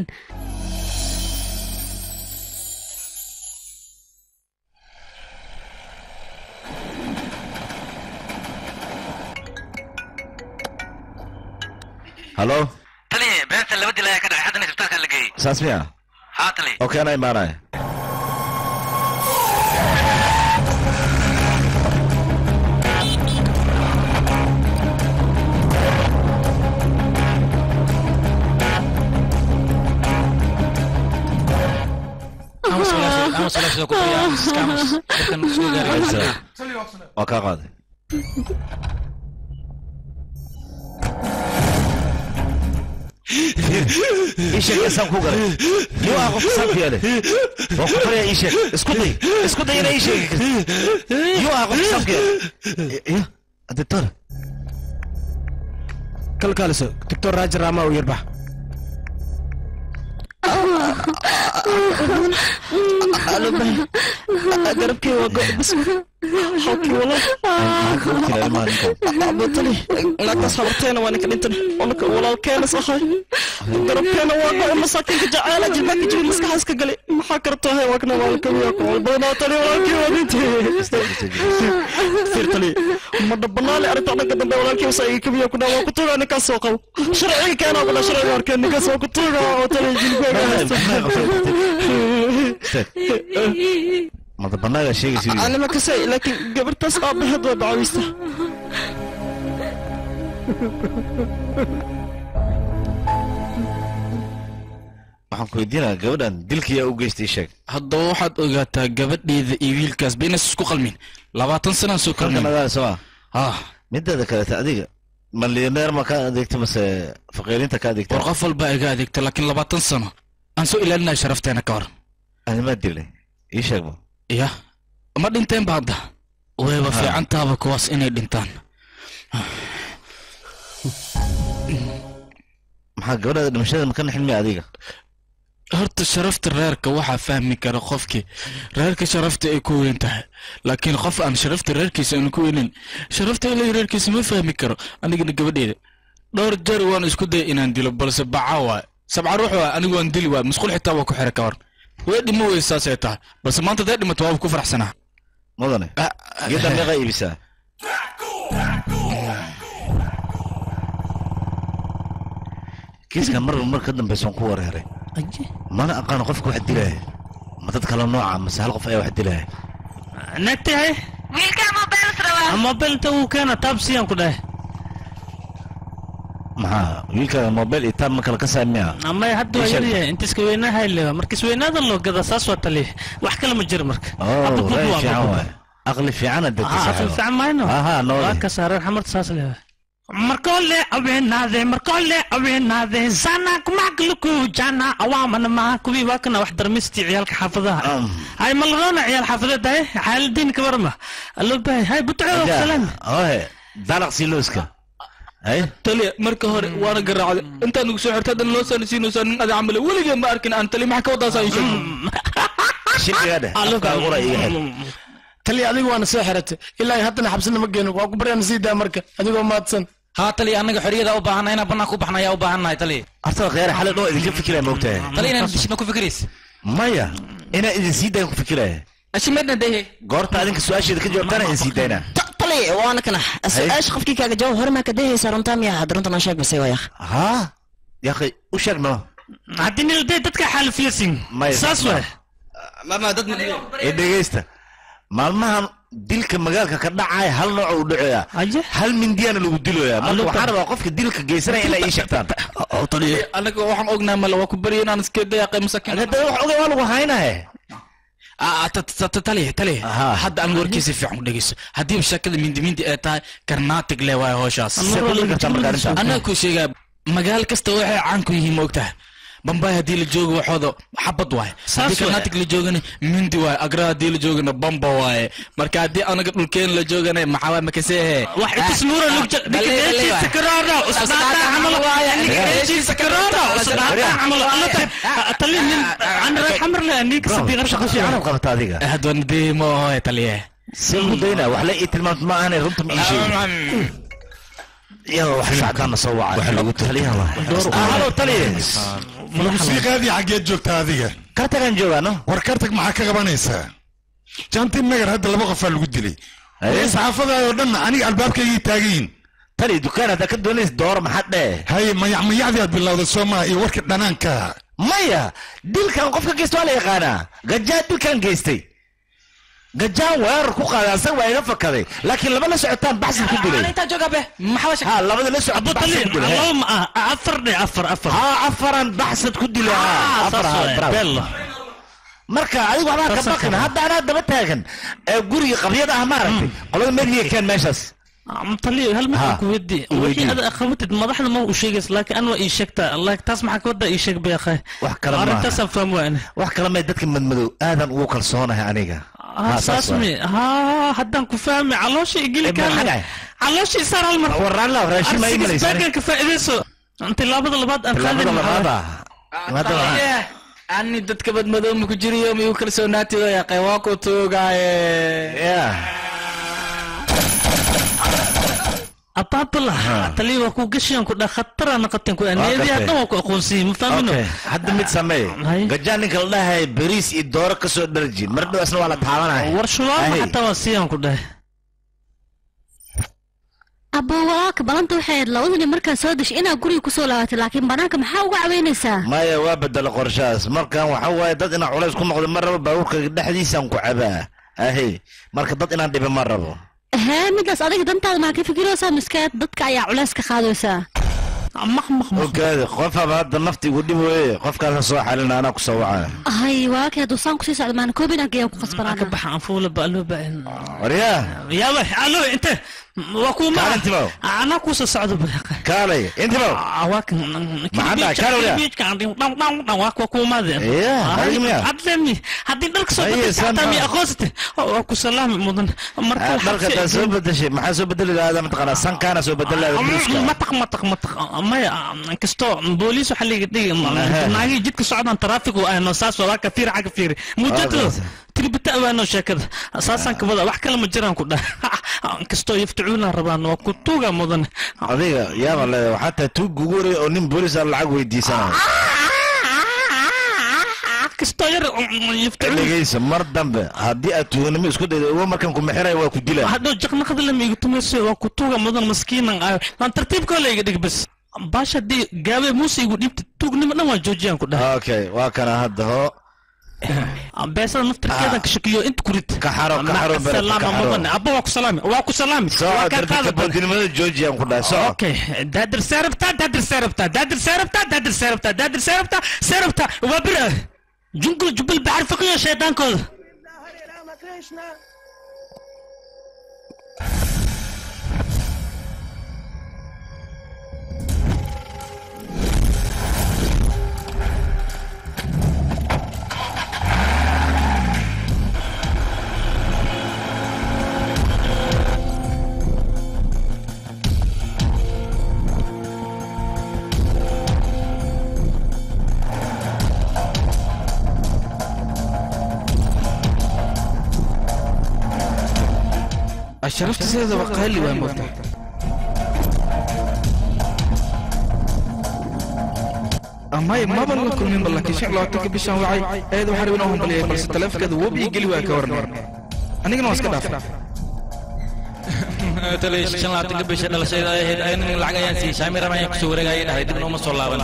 halo tali beenta laba dil ayaa ka dhacay haddana isbitaalka la geeyey saas miya haa tali okay anaa imaanaya waa kaa qaaday iisheeg insaan ku galay yuu ah qofka saanku yeelay waa ku baryaa iisheeg isku day inaa iisheegi karti yuu ah qofka saanku yeelay doctor kalkaaliso doctor raajir raamaa u yarbax garabkii waa bas xawkii walaalbatali naagtaas habarteena waa ninka dhintan onaka walaalkeena sahay garabkeena waa go masaakiinka jaceela jilbaanka jibi maskaxaas ka galay maxaa karto hay waakna waalkabiya kool badanaa tali walaalkii waa dhintay sirtali ma dhabbanaale arrinta dhanka dambe walaalkii wasaaiga kabiya ku dhaa waa ku tuugaa ninkaas soo qabo sharciga keena ogolaa sharciga arkeen ninkaas waa ku tuugaa oo tali jilbaaga madabanaaga sheegaysa anima kasay laakiin gabartaas aabaheed waa dacawaysta waxaan ku weydiinaa gabadhan dilkiyaa u geystay sheeg haddaba waxaad ogaataa gabadheeda iyo wiilkaas baynas isku qalmin 20 sanaan soo kalkanadaada soo ah mideeda kaleeta adiga malyaneer ma ka adeegta mase faqiiriinta ka adeegta war qof walba iga adeegta laakiin 20 sano aan soo ilaalinaa sharafteena ka hor animaa dilay ii sheegba ya ma dhinteen ba hadda wayba fiicantaaba kuwaas inay dhintaan maxaa gabadhaada dhimashada ma ka naxilmi adiga horta sharafta reerka waxaa fahmi kara qofkii reerka sharafta ay ku weyn tahay laakiin qof aan sharafta reerkiisa aan ku weynin sharafta ilaa reerkiisa ma fahmi karo anigana gabadheeda dhowr jeer waan isku day inaan dilo balse baca waay sabca ruux waay anigu waan dili waay masquul xitaa waa ku xira ka hor way dhimo weysaasay tahay balse maanta dee dhimato waa ku faraxsanaa mudane geedda meeqa iibisaa kiiskan mar ka dambaysan ku wareeray mana aqaano qofka wax dilaya ma dad kala nooca mase hal qof ayaa wax dilaya nagtahay wiilkaa mobile rabaa mobilta uu keena taabsiyaan ku dhahay maxaa wiilkaaga mobile iyo taab ma kala ka saamiya amay hadda waa yaryahay inta iska weynahay lewa marka isweynaada loo gada saas waa tali wax kale ma jiro marka aqli fiicana aqli fiican mayno waa ka saaran xamarta saas lewa markole abeenaade zana kumakluku jana awaamana maa kuwii waa kana wax darmistii ciyaalka xaafadaha hay maladoona ciyaal xaafadeed hay xaaladiin ka warma allo bahay hay butacooda salaam dalaq silooska hay tali marka hore waana garaacday inta nagu soo xirtay dan loo sanisiinaysa nin ada camal weliga ma arkin aan tali maxaa ka wadaasa ay shirkigada ka qora iga tali adigu waana soo xiratay ilaa haddana xabsina ma geeno waa ku baryaan sii daa marka adigoo maadsan ها تلي أنا حرية أو بهنا هنا بنا كوب إحنا يا أو بهنا تلي أصلا غير حالة نوع إذا فكرة موتة تلي أنا مش نكو فكريس مايا أنا إذا سيدا نكو فكرة أشي مدنا ده قرط عليك السؤال شيء ذكر جوابنا إن سيدنا تلي وأنا كنا السؤال خفكي كجواب هرما كده سرنتام يا حضرت أنا شاك بس يا أخي ها يا أخي وش أنا عدني الدي تتك حال فيسين ساسوه ما ضد من إيه جيستا maalmahan dilka magaalka ka dhacay hal nooc uu dhaceeyaa hal mindiyana lagu dilayaa marka waxaan rabaa qofka dilka geysanaya inay ii sheegtaan tali anaga waxaan ognaa mal waa ku bari inaan iska dayaaqay masakin hada wax ogay waa lagu haynahay tali hadda aan warkiisa fiican u dhageyso haddii shakada mindi ay tahay karnaatig le waay hooshaas anaga ku sheegaa magaal kasta waxay caan ku yihiin moogtahay bambay haddii la joogo waxooda xabad waaye haddii karnaatig la joogana mindi waaye agra haddii la joogana bamba waaye marka haddii anaga dhulkeen la joogana maxaa waa makaseehe wax intas nuura lugja sakarara usdaata camal waaye sakarara usdaata camal talin an xamar la nik sadiq shaqo fiican qabta adiga hadwan deemo hooy taliye سيمودينا وحلا إتلمت ما أنا رمت من شيء يا وحش كان صوّع وحلا قلت لي الله هذا طليع الموسيقى هذه عقيد جوكت هذه كرتك عن جوانا وركرتك معك غبانيسا جانتي النجر هذا اللي بقى اللي قلت لي ايش حافظها يودنا أنا الباب كي تاجين ترى دكان هذا كدونيس دور ما حد هاي ما يعدي بالله ده سوما يورك دنانكا مايا ديل كان قفك جيستوا على قانا جات ديل كان جيستي قجان وير كو قاداسن waa iga fakaday laakiin laba la socotaan baxsan ku dilay inta jooga be maxaa ha labada la socod baxsan ku dilay afar afaran baxsan ku dilay bella marka adigu waxba ka baqin hadda ana daba taagan guriga qabyada ah ma aragtay qolada meediya kan meeshas طلي هل ما كودي وحي هذا اخوتي مدحنا ما وشيغس لكن انا اي شيغتا الله تاس ما كودا اي شيغ بيخه wax kala ma arinta safam waan wax kala ma dadka madmadow aadan ugu kalsoonahay aniga اساسمي ها حدان كفهمي علوشي يجي كان علوشي صار المر ورانا راشي ما يمليس باكن كفايدسو انت لابد ان خالد هذا أني dadka badmadow ma ku jiriyo ma ku kalsoonaatida ya qaywa ku toogaaye ya أبابلا تلي وكو قشيان كده خطر أنا قتين كده نيدي هذا وكو أقونسي مفهمينه حد متسمي قجانك الله هاي بريس الدور كسر درجي مردو أصلا ولا تعاون ورشوا حتى وسيان كده أبو واك بلانتو حيد لو إني مركز سودش إنا أقولي كسولات لكن بناك محاوق عوينيسا ما يوابد القرشاس مركز وحوا دد إنا علاج كل مقدم مرة بروك قد حديثا كعباه أهي مركز دد إنا دي بمرة ها مدلس أديك دنتا ما كيف كيلوسا مسكات ضدك يا علاسك خادوسا مخ اوكي خوفها بهذا النفط يقول لي خوف كان صح لنا انا كسوعه هاي واك يا دوسان كسي سعد مان كوبينا جيو قصبرانا كبح انفول بقلو بين وريا يا وي الو انت وكوما انت باو انا كوس سعد بالحق كالي انت باو واك ما عندك كالو بيج كان واك وكوما ذا ايه عدلني هدي دلك صوت تامي اخوست واكو سلام مدن مركز سو بدل ما سو بدل هذا متقنا سان كان سو بدل مطق ما كستو بوليس وحلي قدي ناقي جدك سعودان ترافيق وانا ساس ولا كثير حاجه كثير موجود تري بتاوانو شكل اساسا كبدا wax kala ma jiraan ku dhaa kasto yiftuuna rabaan waa ku tuuga mudan adiga yaa wala hatta tuug gugure oo nin booliis lacag weydiisanaa kasto yar yiftuuna mar dambe hadii aad tuugnimo isku daydo oo markan ku mixray waa ku dilaa hadoo jaqna qadla ma igu tumayso waa ku tuuga mudan maskiinan aan tartiibka leeyahay dig bas baasha di gaabe muuse igu dhibta tuugnimo dhan waa joojiyaan ku dhaa okay waa kana hadda ho بس نفترض كذا كشكيو انت كريت كحرو سلام مدن ابو واكو سلامي واكو سلامي هذا بدل جوجي ام كلها اوكي دادر سربتا وبره جنقل جبل بحر فقيه شيطان كل شرفت سيدة وقال لي وين مفتاح أما ما بالله كل من بالله كيش الله تك بيشان وعي هذا وحربناهم بالله بس التلف كذا وبيجي لي وكورني أنا كنا واسكت دافع تليش شن لا تك بيشان الله شيء أين العجية ينسي شامي رمى يكسور جاي هاي دبنا مصلى ولا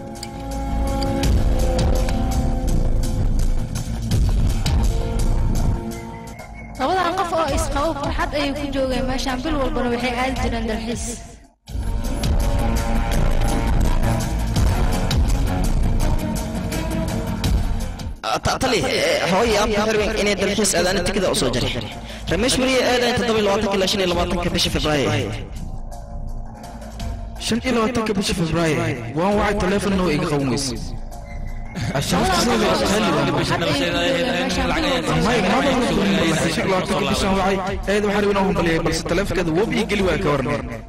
labadan qof oo isqabo farxad ayay ku joogeen meeshaan bil walbana waxay aadi jireen dalxiis طلي هوي أب حرين إني درحيس أذان تكذا أصو جري رميش مري أذان تضبي لواتك إلا شني لواتك بش فبراير شن إلا واتك بش فبراير وان وعي تلفن إنه إيقوميس بس التلف كده وبيجي لي وكورني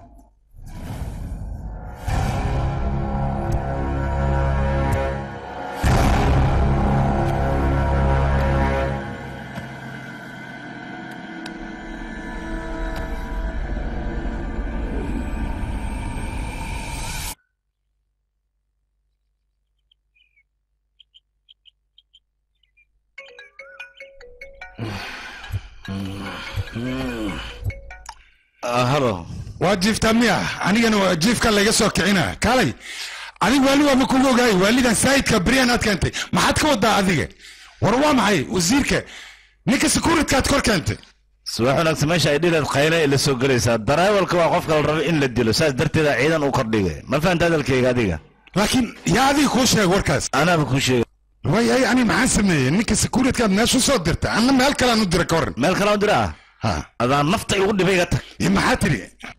هلو واجيف تامية أنا واجيف كان لقى سوق عنا كالي أنا والي وما كوجو جاي والي ده سايد كبريان هات كنتي ما حد كودا عذيك وروا معي وزيرك نيك سكورت كاتكور كنتي subaxuna sameesha ay dhilad qayna ila soo galaysa darawalka waa qofka la rabo in la dilo saas darteeda ciidan uu kordhigay ma fahantaa dalkayga adiga laakiin yaa adiga ku sheeg warkaas anaba ku sheeg way ay ani maxaan sameeyay ninka security ka meesha soo dirta anna meel kale aan u dira koran meel kale u dira ha adaan nafta igu dhibay gata maxaa tiri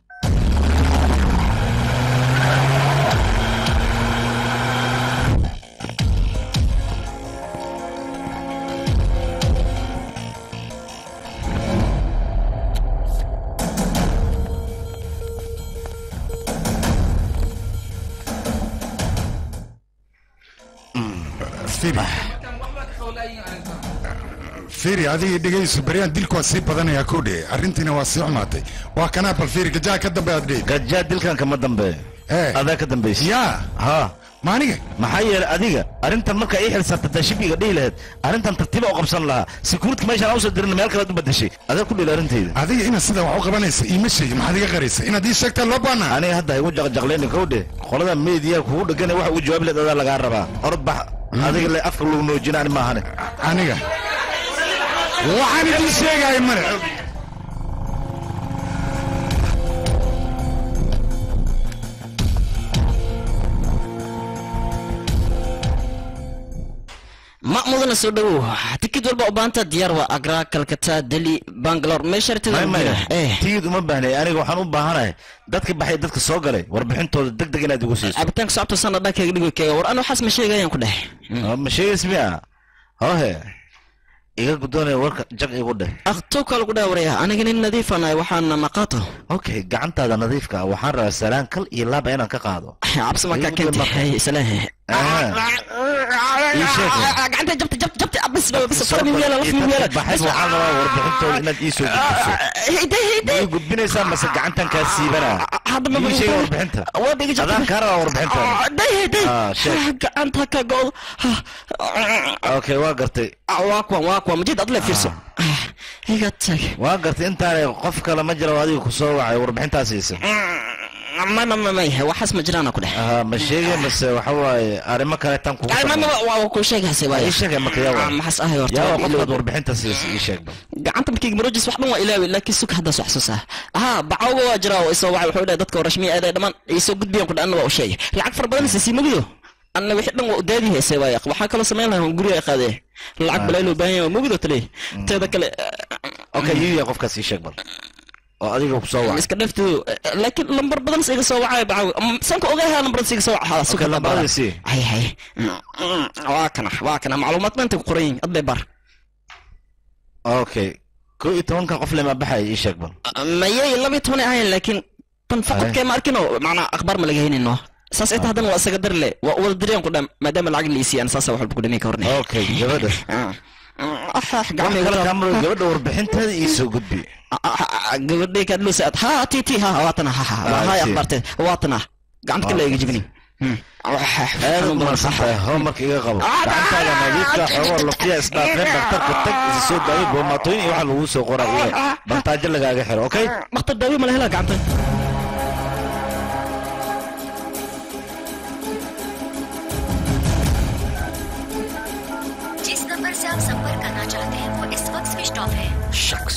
فيري هذه دقيقة بريان ديلك واسي بدنا يا كودي أرنتنا واسي عماتي وكنا بالفيري جا كدم بيدري جا ديلك كم دم بي هذا كدم بيش يا ها ما نيجي محير أديك أرنت مركا إيه حل سرت تشبيه قديله أرنت ترتيبه وقبصن لها سكورت ما يشان أوصل درنا مالك لا تبدشي هذا كله الأرنتي هذه هنا سيدا وعقب ناس يمشي ما هذه غريس هنا دي شكل لبنا أنا هذا يوجع جغلين كودي خلاص ميديا كود كان واحد وجواب لي هذا لقاربه أربح هذه اللي أفكر له جنان ما هني أنا وعن دي شيء جاي مرة ما مدن سودو تكيد والبا وبانتا ديار واغرا كلكتا دلي بانجلور ميشرتدا تيد ما بهني aniga waxaan u baahanahay dadka baxay dadka soo galay warbixintooda degdeg inaad igu siiso abitaanka sababta sanada ka dhigo keega war anu xas ma sheegayaan ku dhahay ma sheegismiya hoohe iga gudoonay warka jag igu dheh aqto kale ku dhaawraya aniga nin nadiifanahay waxaan maqaato okay gacantaada nadiifka waxaan rabaa salaan kal iyo laab inaan ka qaado cabsi ma ka kentay salaahe gacanta jabta abis bas farmi weela laf mi weela baxay waxaan rabaa warbixintooda inaad ii soo gudbiso hidey gudbinaysaa mase gacantan kaa siibana hadda ma ii sheeg warbixinta wadiga jabta adaan kaa rabaa warbixinta hidey gacanta ka gool okay waa gartay waa kuwa majid adle fiirso iga tag waa gartay intaanay qof kale ma jiro adiga ku soo wacay warbixintaas siisa ما waxas ma jiraan ku dhex ma sheegay mase waxa waaye arimo kale tan ku waa ku sheegay waa sheegay ma qiyawa maxas ahay horta yaa qofka warbixinta ii sheeg gacanta markii marojis wax dhan waa ilaawi laakiin suka hada soo xasuusa bacawga waa jira oo isoo waxa wuxuu dhahay dadka rashmi ay dhamaan isoo gudbiyaan ku dhan waa u sheegay lacag far badan si magido anna wixii dhan waa daadi heesay waa waxa kala sameyn lahaa guriga ay qaadeen lacag balay loo baahan yahay magido tale teeda kale okay yiya qofka si sheeg bal oo adiga ku soo wacay iska dhafto laakiin lambar badan iska soo wacay bacay sanka ogahay lambar iska soo wacay suka lambar si hay waa kana macluumaad maanta ku qoran adbay bar okay ko itonka qof lama baxay ii sheeg bal ma yey 12 ahayn laakiin tan faqad kama arkino macna akhbaar ma laga heynino saas inta hadan waa isaga darle waa wada direen ku dham maadaama lacag liisiyaan saas wax ku dhameey ka hornay okay gabadha gabadha warbixinteeda ii soo gudbi gabadhay ka dhuusaad titi waatana waa akhbartay waatana gacanta kale iga jibni homarka iga qabo gacantaada nadiifka xogo lafiya isdhaafeen dhakhtarka tag soo daayo boomaatooyin iyo waxa lagu soo qoraa iyo bantaajo lagaaga xiro okay dhakhtar daawo ma la helaa gacanta से आप संपर्क करना चाहते हैं वो इस वक्त switch off है शख्स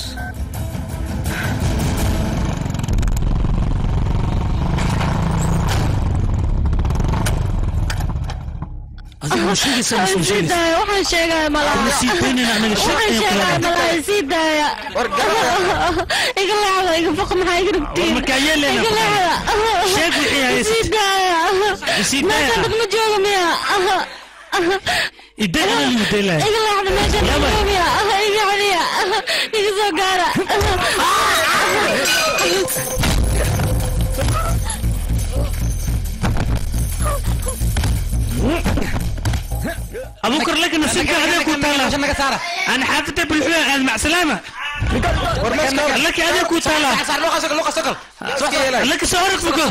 waxaan sheegaya malasiidaya iga leexda iga foq maxaa iga rugtiin meeshaan dad ma jooga miya idee ana limadela iga laacna meesha nairobiya iga celiya iga soo gaara أبو كر لك نسيب هذاك وتلا أنا حافظة بالحلال مع سلامة لك هذاك وتلا لك صورك فوق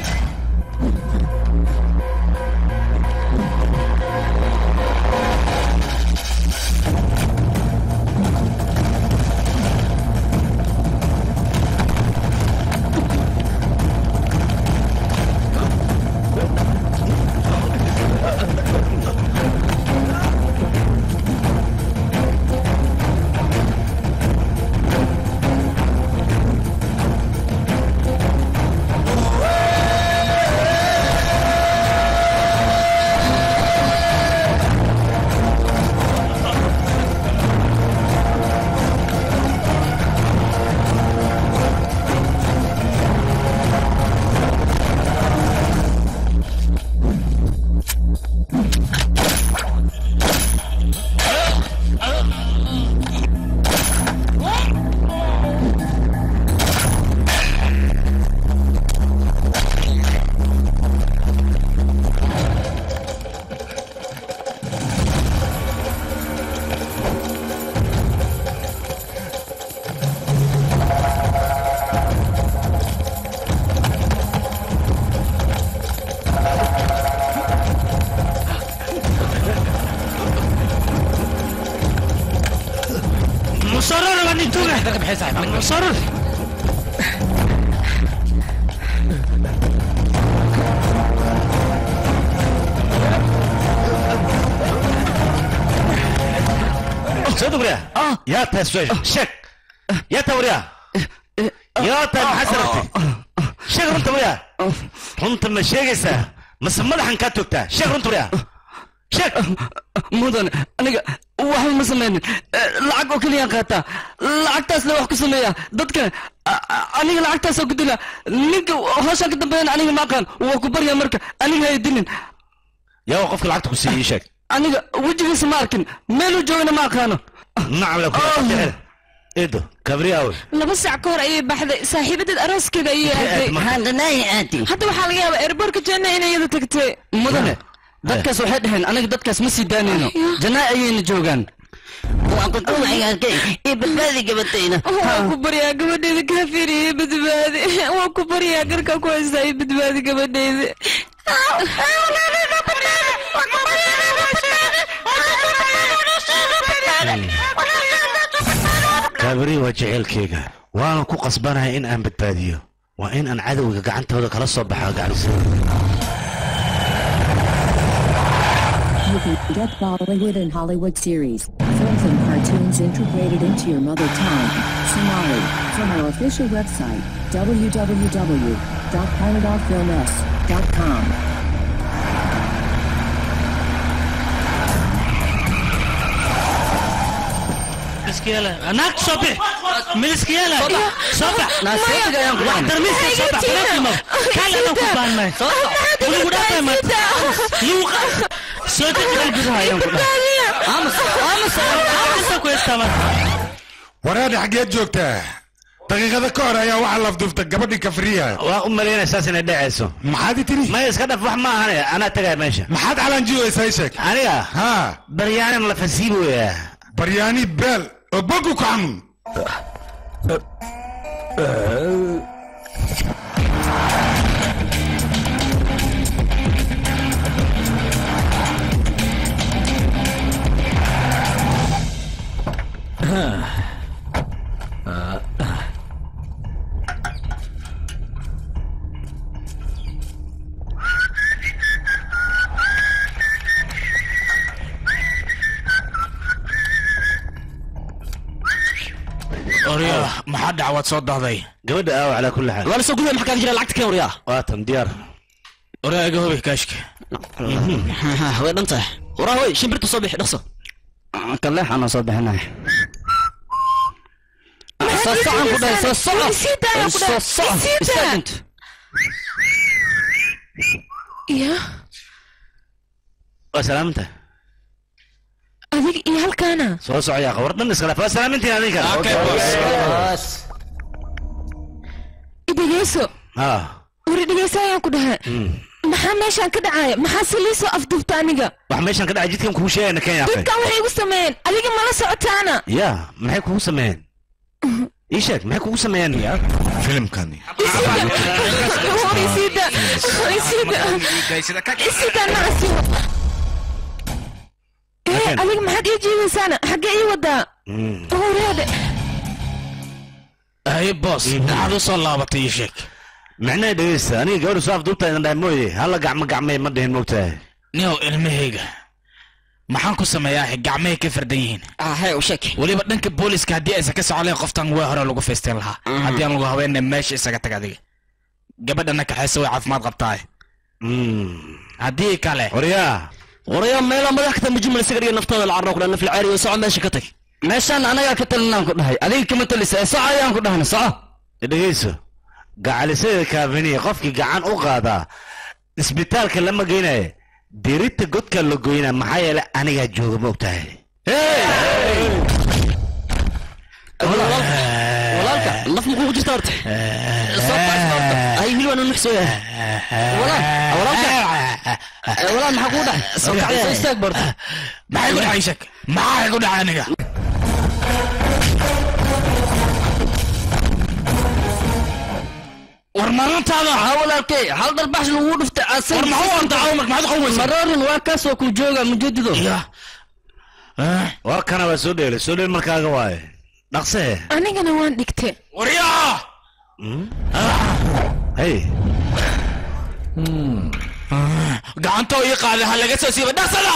صرف صدق بريا يا تسوي شك يا توريا يا تحسرتي شك انت بريا انت ما شيغيسا بس مدحن ka togtaa شك انت بريا شك mudan aniga waxba ma samaynin lacag oo kaliya qaata lacagtaasna wax ku sameeya dadka aniga lacagtaas oo gudula ninka hoosha ka dambeeyana aniga ma aqaan waa ku barya marka aniga hay dilin yaa qofka lacagta ku siiyay sheeg aniga wajigiisa ma arkin meel uu joogana ma aqaano nacam la ku eedo kabriyaw laba saac ka hor ayay baxday saaxiibadeed arooskeeda ayay aaday handanaay aadi hadda waxaa laga yaabaa airportka janna inay iyada tagtay mudane dadkaas waxay dhaheen aniga dadkaas ma sii daanayno janna ayayna joogaan waan ku tuumayaakay badbaadi gabadhayna waan ku baryaa gabadhayda kaafir iyo badbaadi waan ku baryaa garka ku haystaa iyo badbaadi gabadhayda kabri waa jecelkeyga waana ku qasbanahay in aan badbaadiyo waa in aan cadowga gacantooda kala soo baxo gacansiin You can get Bollywood and Hollywood series, films and cartoons integrated into your mother tongue, Somali, from our official website, www.paradolfilms.com. مسكيلة أنا صبح مسكيلة صبح واحد رميسي صبح بلاتي كان أنا كوبان ماي ولي ودافع ما يوقع صوتك قلبي يوم أمس كويس تمام waraadi xageed joogtaa daqiiqada ka hor ayaa waxa lafduftay gabadhii kafriya waa u maleynaa saas inay dhacayso maxaad tiri ma iska dhaf wax ma ahane anaa tagay meesha maxaad calanjiwaysaa sheeg aniga ha baryaani la fasiiboya baryaani beel oo bogu kan maxaa dacwad soo dahday gabadha aaw calaa kulli xaal wala soo gudbay maxaa ka jira lacagta keen wariyaa waatan diyaar waraaga hubi kaashka way dhanta waraa way shimbirta soo bixi dhaqso kaleex ana soo bixinay soo ku dhahay soo istaagint ya waa salaamta adiga iyo halkaana soo socya qawar dhan iskala faasalaamintii adinka idageyso wari dhegeyso ayaan ku dhahay maxaa meeshaan ka dhacaya maxaa si lii soo afduubta aniga wax meeshaan ka dhacay jidkan kuu sheegayna kenya dadkan waxay igu sameeyeen adiga mala socotaana ya maxay kugu sameeyeen ii sheeg maxay kugu sameeyeen filimkani adiga maxaad ii jiidaysaana xaggee ii wadaa howreede haye boos maxaad u soo laabatay ii sheeg macnaha dhegeysta aniga gabadha soo afduubta idan dhahay mooye hala gacmay ma dhihin moogtahay niow ilmahayga maxaan ku sameeyaa gacmahay ka fardan yihiin hay u sheeg waliba dhanka booliska haddii aysan ka socoleen qoftan way hore lagu feysteen lahaa haddii aan lagu haweenay meesha isaga tag adiga gabadhana kaxaysa way caafimaad qabtaay haddii kale waryaa meela madaxta mujmal sigariga naftada la carro kula nafil caari soo meesha ka tag meeshan anaga ka talinaan ku dhahay adiga kama talisa soo ayaan ku dhahna soo dhegeyso gacalisada kaabiniya qofkii gacan u qaadaa isbitaalka lama geynayo dirita godka la goynaa maxaa yeele anigaa jooga ma ogtahay walaalka laf muxuu ku jirta horta ay hilwan nuxsoo yahay walaalka walaal maxaa ku dhacay soo kacay istaag barta maxay ku dhacay shak maxay ku dhacay aniga war marantaada walaalkay hal darbax lagu dhuftay asal war maxuu anta awmak maxaad qowmaysaa mararin waa ka soo ku jooga mujadido waa kana waa soo dheel markaaga waaye dhaqse anigana waan dhigtay waryaa hey gacantoo ii qaaday ha laga soo siiba dhaqsada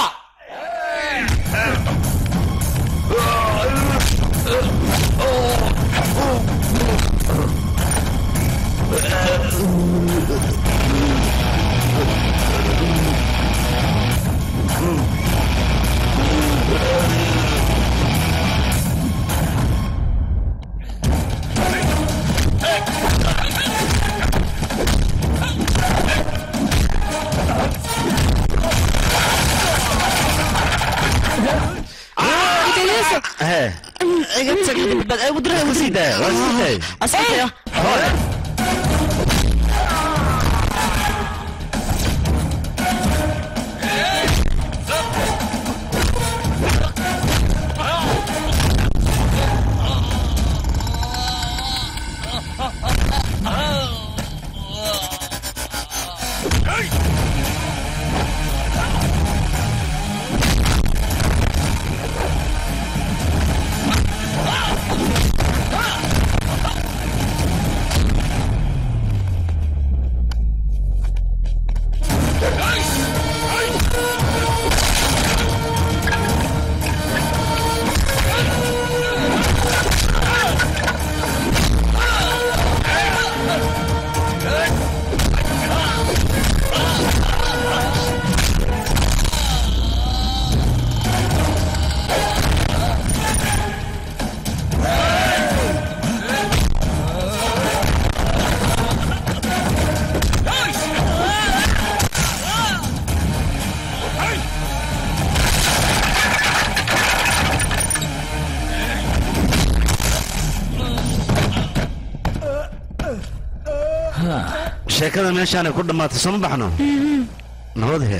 sheekada meeshaanay ku dhammaatay soo ma baxno nabadhe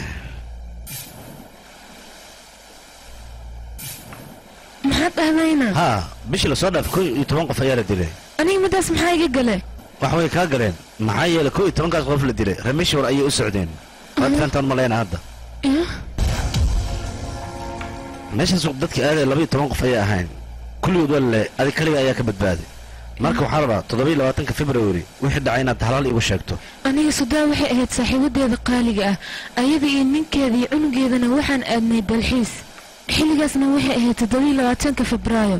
maxaad dhahdaynaa ha bishii lasoo dhaaf 11 qof ayaa la dilay aniga midaas maxaa iga gale wax way kaa galeen maxaa yeelay 11kaas qof la dilay rameshwar ayay u socdeen waad fahantaan malayna hadda meeshaas dadkii aaday 12 qof ayay ahayn kulligood waa le adig kaliga ayaa ka badbaaday marka waxaa rabaa 27 February wixii dhacay inaad halaal igu sheegto aniga sudaa waxay ahayd saaxiibadeeda qaaliga ah ayada iyo ninkeeda iyo cunugeedana waxaan aadnay dalxiis xilligaasna waxay ahayd 27 Febraayo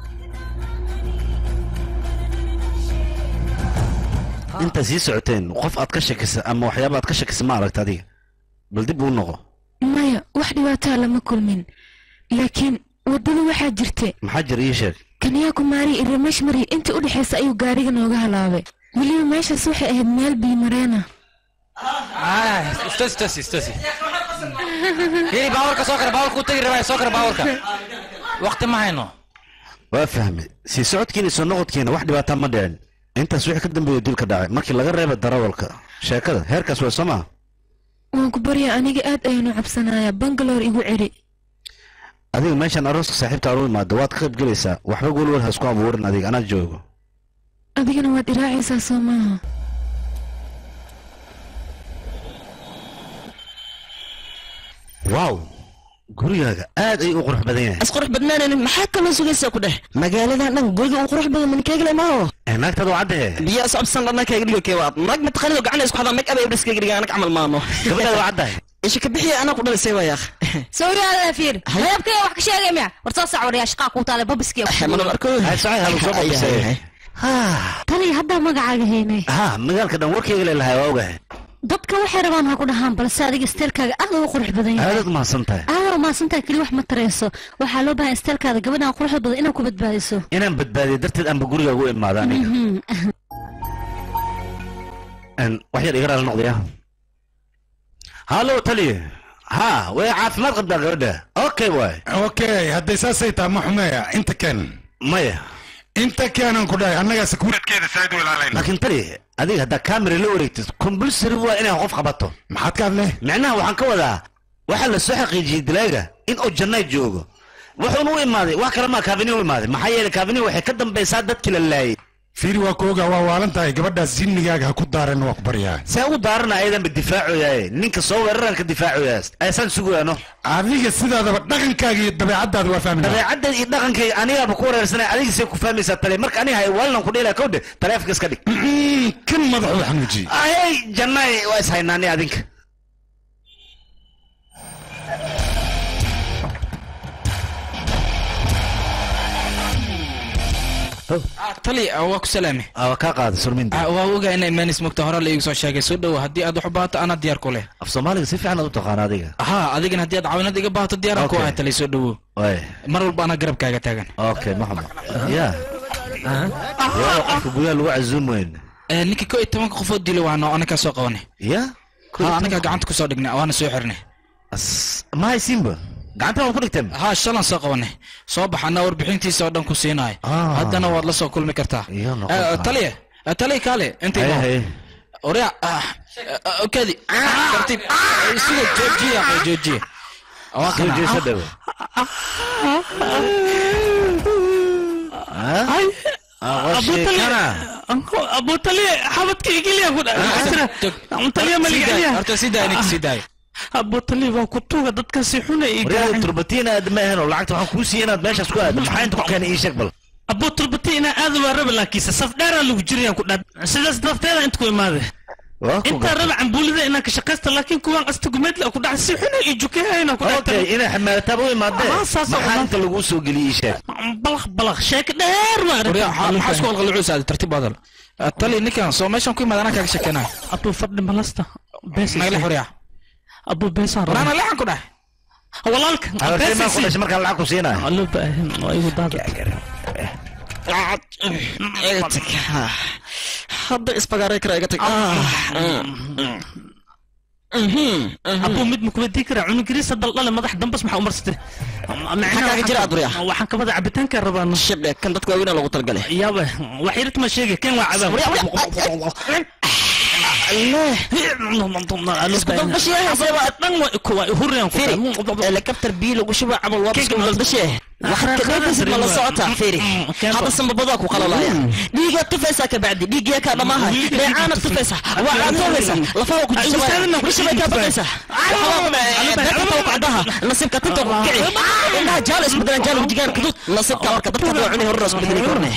inta sii socoteen qof aad ka shakisa ama waxyaabo aad ka shakisa ma aragta adiga bal dib u noqo maya wax dhibaato lama kulmin laakiin wadada waxaa jirtay maxaa jir ii sheeg Kanyakumari iyo Rameshwari inta u dhaxaysa ayuu gaariga nooga halaabay waliba meeshaas waxay ahayd meel biimareena استاذ hiri baawarka soo kara baawarka u tagi rabaa soo kara baawarka waqti ma hayno waa fahmay si socodkiina soo noqodkiina wax dhibaato ma dhicin intaas wixii ka dambeeyay dilka dhacay markii laga reebay darawalka sheekada heerkaas waa soma waan ku baryaa aniga aad ayaan u cabsanayaa Bangalore igu celi adiga meeshan arooska saaxiibta arool maado waad ka qayb galaysaa waxba walwal ha isku abuurin adiga anaa joogo adigana waad iraacaysaa Soomaa wow gurigaaga aad ay u qurux badan yahay qurux badnaan maxaa kala sugaysaa ku dheh magaaladan dhan guriga u qurux badan man keegle ma oo naagtada wacde biya sabsan lana keeg dhigo keewaad naag mid qalido gacan isku xada make up ay dhiska guriga anag amal maano gabadha wacde ايش كبحي انا قدام سيوا يا اخي سوري هذا فير هيبكي wax ka sheegay ma warta sacwar ya shaqaa ku taale babiski xamano markoo hay saay hal soo babisay tani hadda magacaaga heynay magaalka dhan warkayga leeyahay waa ogahay dadka waxay rabaan ha ku dhahaan balse adiga steelkaaga aad u qurux badan yahay aad ma santahay ma santahay kali wax ma tareyso waxa loo baahan steelkaaga gabadhan qurux badan inaan ku badbaadiso inaan badbaadiyo darteed aan gurigaaga u imaado aniga wax yar iga raal noqday هالو تلي ها ويا عافمات قد غدا اوكي واي اوكي هدي ساسيتا محمية انت كان مايا انت كان نقول انا سكورت كده سايد ولا علينا لكن تلي هذيك هدا كاميرا لو وريت كومبلسر هو انا قف قبطه ما حد كان له معناها waxaan ka wadaa waxa la soo xaqiijiyay dilaaga in uu jannay joogo wuxuu u imaaday wax kale ma kaabini u imaaday maxay yeelay kaabini waxay ka dambaysaa dadkii la laayay fiiri waa kooga waa waalantahay gabadhaas jinnigaaga ha ku daaran waa ku baryaa see u daarana aydan bidifaacoyaye ninka soo weeraran ka difaacoyaas aysan sugaano adiga sidaadaba dhaqankaaga iyo dabeecadaada waa fahmina dabeecadda iyo dhaqankayga anigaaba ku wareersanay adiga see ku fahmaysaa tale marka aniga hay waalan ku dheelaa kowdhe taleefanka iska dhig kan madaxu xanuuji ay jannay waa is haynaani adinka tali waa ku salaame ka qaada surminda waa ogaa inay maanis mugta hore la iigu soo sheegay soo dhowo haddii aad wax u baahato ana diyaar ku leh af soomaaliga si fiican aad u taqaana adiga adigana haddii aad caawinad iga baahato diyaaraan ku ahay tali soo dhowo mar walba ana garabkaaga taagan okay maxamed ya qofka gudaha lagu casuum weyn ninka 11 qofood dilo waano anaga soo qabanay ya anaga gacanta ku soo dhignay waana soo xirnay ma haysinba gacanta waan ku dhigteen shalan soo qabanay soo baxana warbixintiisa oo dhan ku siinay haddana waad la soo kulmi kartaa taliya kale inta وريا كذي ترتيب سوى جوجيا جوجيا جوجيا سدوا أبو تلي حبتك يجي لي أقول أنت تلي ملك عليها سيداي سيداي أبو تلي وكتوه ضد كسيحنا وريا تربتينا دمهنا ولعت عن كوسينا ماشي سكواد محين كان إيش قبل أبو تربتينا هذا ورب لكن سفدار اللي بجري كنا سلس دفتر أنت كوي ماذا أنت ربع عن بولده إنك شقست لكن كوان أستقمت لك كنا سيحنا يجوك هنا كنا أوكي إنا حمل تبوي ماذا ما أنت اللي جوسو قلي إيش بلخ شاك دار وريا حاسكو الغلوس هذا ترتيب هذا التالي نكان سو ماشي كوي ماذا أنا كاك شكنا أبو فرد ملسته بس نقول وريا أبو بيسار أنا لا أنكره والله لك هذا ما كنا شمر كان لعكوا سينا الله بأهم أيوة دار هذا إسباغاري كرايتك أبو مد مكوديك رعون جريس الضلال ما ضح دم بس مع عمر سته معنا جرا أدريا وحن كبدا عبتان كربان الشبل كان دتك وين لو تلقى يابا وحيرة ما شيء كان وعبا الله اسكت بشي يا سيبا هوريان فيري الكابتر بيلو وشبا عمل وابس قبل بشي واحد كبيس ما لا صوته فيري هذا سم بداك وقال لا ديجا تفسك بعد ديجا كذا ما هي ريعانه تفسها وعطوسه لفوق جسمنا وش بك تفسها بعدها نصيبك تتوقعي انها جالس بدنا جالس جيجان كدود نصيبك marka dadka doocini horras bedeli korne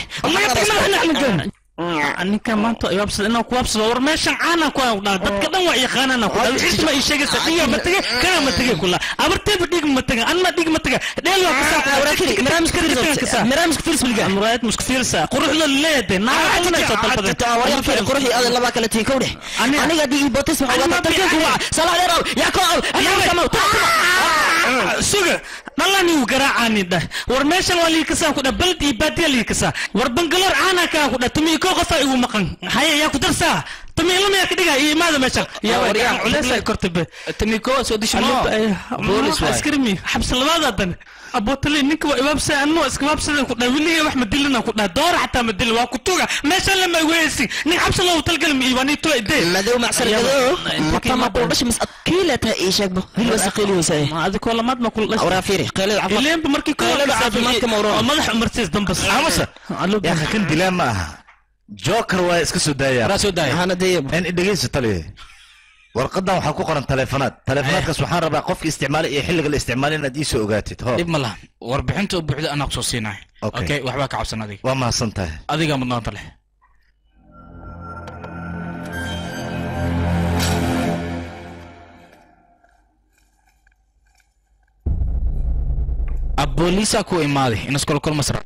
أنك ما أنت يابس إنه كوابس لور ماشان أنا كوا دتك دم ويخانا أنا كوا إيش ما يشجع سفيا متجه كنا متجه كلها أبرتي بديك متجه أنا بديك متجه ده لو كسا وركلي مرامس كثير مرامس كثير سبلجا مرات مش كثير سا قروح للليد نار أنا تطلب تاوري في قروحي هذا اللي باكل تين كوده أنا قاعد بوتس مع وقت تركي هو صلاة يراب يا كول أنا كمل سوق نلا نيو قراءة ده ورماشان ولي كسا كده بلد يبادي لي كسا وربنجلر أنا كا كده تمي كوغفا يو مقن هيا يا كدرسا تميلنا يا كده يا ماذا ماشى يا وريان عليس كرتب تميكو سو دشمو بوليس اسكرمي حبس لبادن ابو تلي نينك وابسا انو اسكبابسا ku dhawiliye wax madilina ku dhaa door xataa madil waa ku tuga meesha lama weesi nin xabs loo talgal mi ibani to idee madow macsalgado matama ku dhash mis adkiilata ii sheegbo hil wasaqili wasay ma adi ko lamad ma ku dhash awra fiiri qeelada afar ileen markii ko caafimaadka mawro madax umartiis dambas amasa ya kan dilaa ma aha joker waa iska soo daaya hana deeyay in dhageyso taliye warqadan waxaa ku qoran taleefanaadkaas waxaan rabaa qofka isticmaalay iyo xilliga la isticmaalay inaad ii soo ogaatid dhib ma laha warbixinta u buuxda anaa kusoo siinahay okay waxbaa ka cabsan adiga waa mahadsan tahay adiga mudnaanta leh abbooliisa ku imaaday in iskolkol masra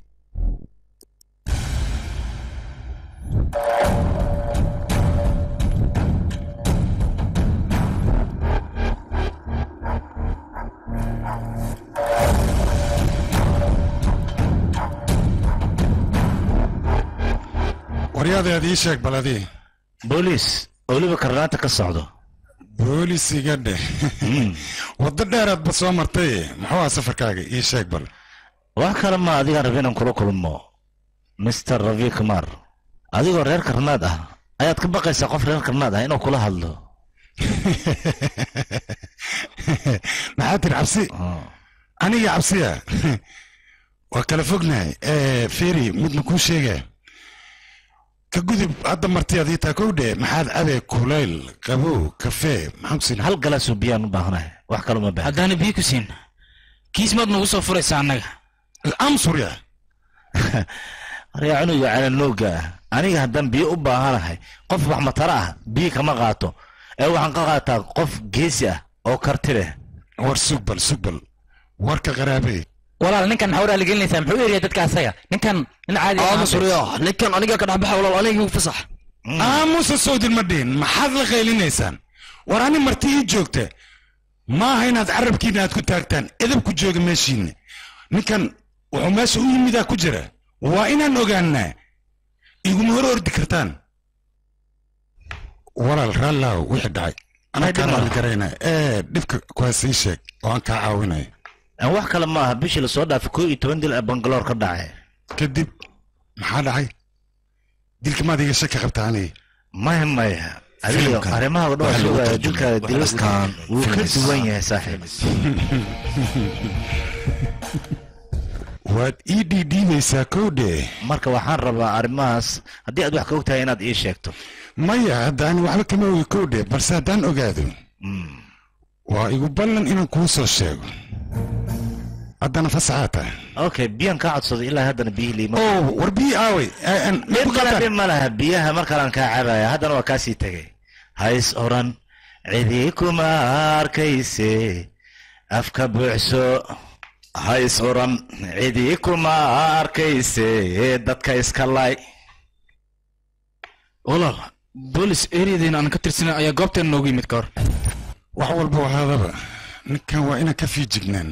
waryaadaad ii sheeg baladii booliis weliba karnaanta ka socdo booliis iga dheh waddo dheeraadba soo martay muxuu aha safarkaaga ii sheeg bal wax kale ma adigaan rabin inaan kula kulmo mr ravi kumar adigoo reer karnaad ah ayaad ka baqaysaa qof reer karnaad ah inuu kula hadlo maxaa tiri cabsi aniga cabsiya waa kala fognahay feri midna kuu sheega ka gudub hadda marti adii taa kowdhe maxaad cabe kulayl qabow kafee maxaan ku siin hal galaasoo biyaan u baahanahay wax kale uma baahan haddaana biyo ku siin kiis maad nagu soo furaysaa annaga amsurya aryaa cunuga calanooga ah aniga haddaan biyo u baahanahay qof wax matara ah biyo kama qaato ee waxaan ka qaataa qof geesi ah oo karti leh war sugbal warka qaraabey walaal ninkan maxaa waraali gelinaysaa muxuu yeeriyaa dadka asaga ninkan nin caadi ah suryo ninkan aniga ka dhaxbaxa walaal aniga fasax muuse soodin ma dhihin maxaad la qaylinaysaan war ani marti ii joogta maaha inaad carabkiina aad ku taagtaan edab ku jooga meeshiina ninkan wuxuu meesha u yimidaa ku jira waa inaan ogaanaa iguma hor ordi kartaan walaal raallaaw wixii dhacay anaa kaa raali garaynaa dhibka kuwaas ii sheeg oo aan kaa caawinaya wax kale ma aha bishii lasoo dhaafay 11 dil Bangalore ka dhacay kadib maxaa dhacay dilka maad iga shaki qabtaa aniga maya adiga arrimaha oo dhan soo dilka dilaskan wuu ka duwan yahay saaxiib waad ii dhiidhiibaysaa kowdhe marka waxaan rabaa arrimahaas haddii aad wax ka ogtahay inaad ii sheegto maya haddaan waxba kama ogi kowdhe balse haddaan ogaado waa igu ballan inaan kuu soo sheego haddana fasaxaa tahay okay biyan kaa codsaday ilaa haddana biyihii liima war biyi aaway dhib ma laha biyaha mar kalaan kaa cabaya haddana waa kaasii tegay hays oran cidii kuma arkayse afka buuxso hays oran cidii kuma arkayse dadka iska lay walaal boolis eryadeen aan ka tirsanay ayaa goobteen noogu yimid ka hor wax walba wahaadaba ninkan waa inaan ka fiijignaan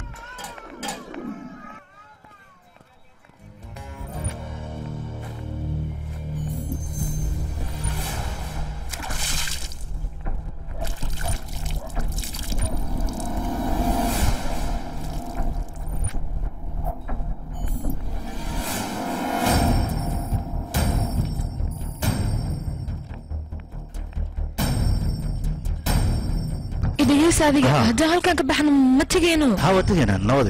dhegeysa adiga haddii halkan ka baxno ma tegayno hawa tegayna nabade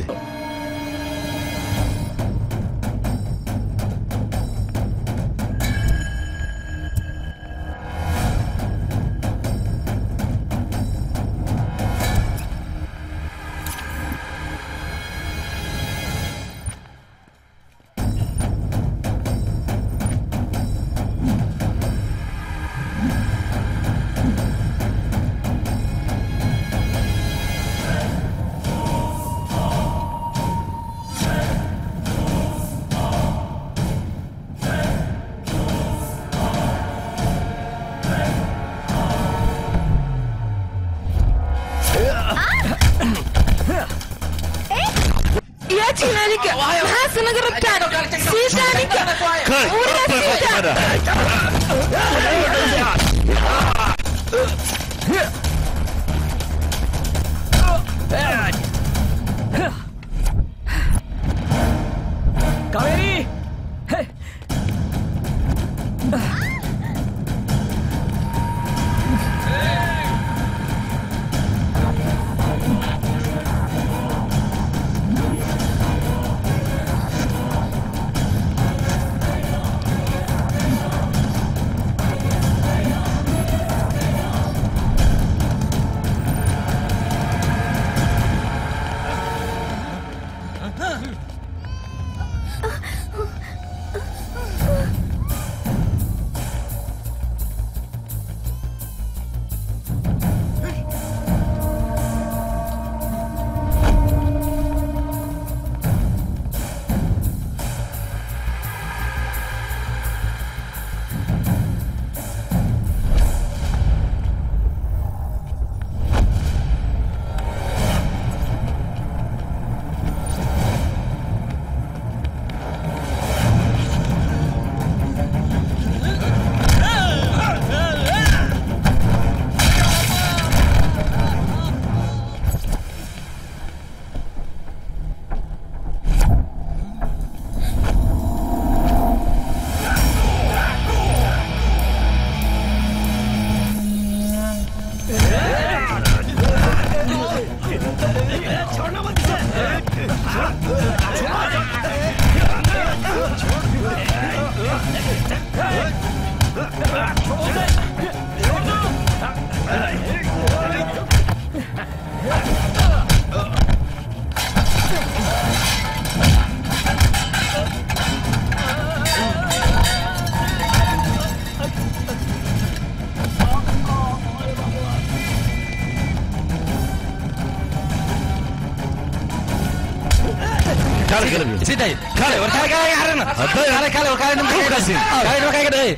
كالي سيدي كالي وركالي كالي عرنا كالي كالي وركالي نمكن كاسين كالي وركالي كده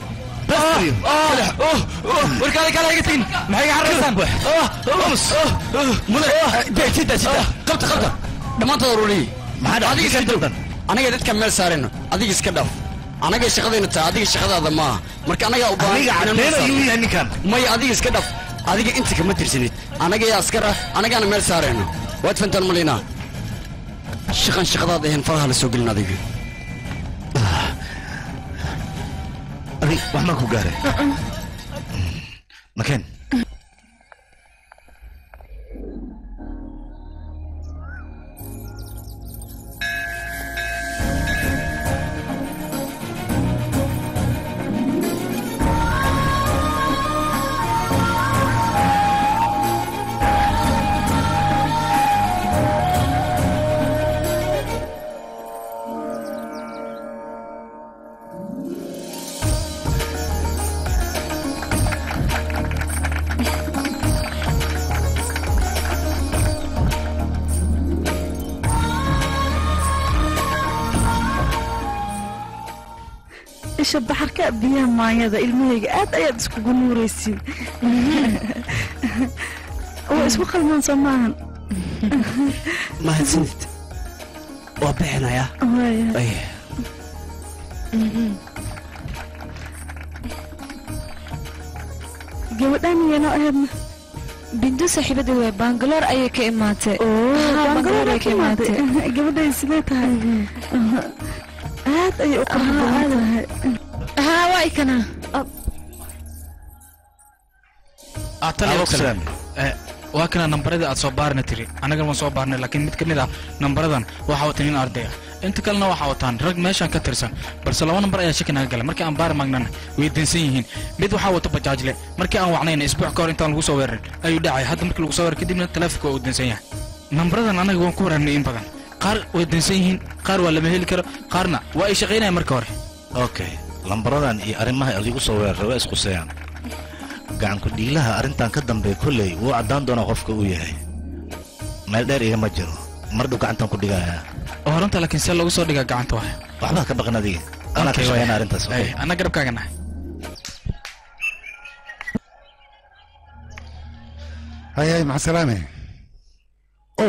وركالي كالي قتين محي عرسان امس سيدي سيدي قبط دمان تضروري ما حد adiga iska dawdan aniga dadka meel saarayno adiga iska dhaaf anaga shaqadayna taa adiga shaqadaada ma marka anaga u baahan aniga cadeena yuu yahay ninkan may adiga iska dhaaf adiga inta kama tirsanid anaga yaa askar ah anagana meel saarayno waad fantaan malina shaqadaada ahayn faraha la soo gelin adiga adiga wax ma ku gaaray makan بحركة بيها مايدا الميجا آد أياد اسكو نوريسي واسمو خلمان سمان ما هتسنت وبحنا يا أي جوداني أنا أهدنا بنتو صاحبتي وي بانجلور أي كإماتي بانجلور أي كإماتي جوداني سمعتها آد أي أقرب ها واي كنا أتلا waa kana nambarada aad soo baarna tiri anaga ma soo baarnay laakiin mid kamid ah nambaradan waxa wataan in arday inta kalena waxa wataan rag meeshan ka tirsan balse laba nambar ayaa shaki naga galay markii aan baar magnana way dinsan yihiin mid waxa wato bajaajle markii aan wacnayna isbuuc ka hor intaan lagu soo weerarin ayuu dhacay hadda markii lagu soo weerar kadibna taleefanka uu dinsan yahay nambaradan anaga waan ku waranay in badan qaar way dinsan yihiin qaar waa lama heli karo qaarna waa ay shaqeynayaan marka hore okay lambaradan iyo arrimaha adigu soo weeraray waa isku sayaan gacan ku dhiilaha arrintan ka dambeey kulley wuu caddaan doonaa qofka uu yahay meel dheer igama jiro mar dhow gacantan ku dhigayaa horanta laakiin see lagu soo dhigaa gacanta waay waxbaa ka baqan adiga anaa ka shaqeyna arrintaas anna garabkaaga nahay hay maca salaame ow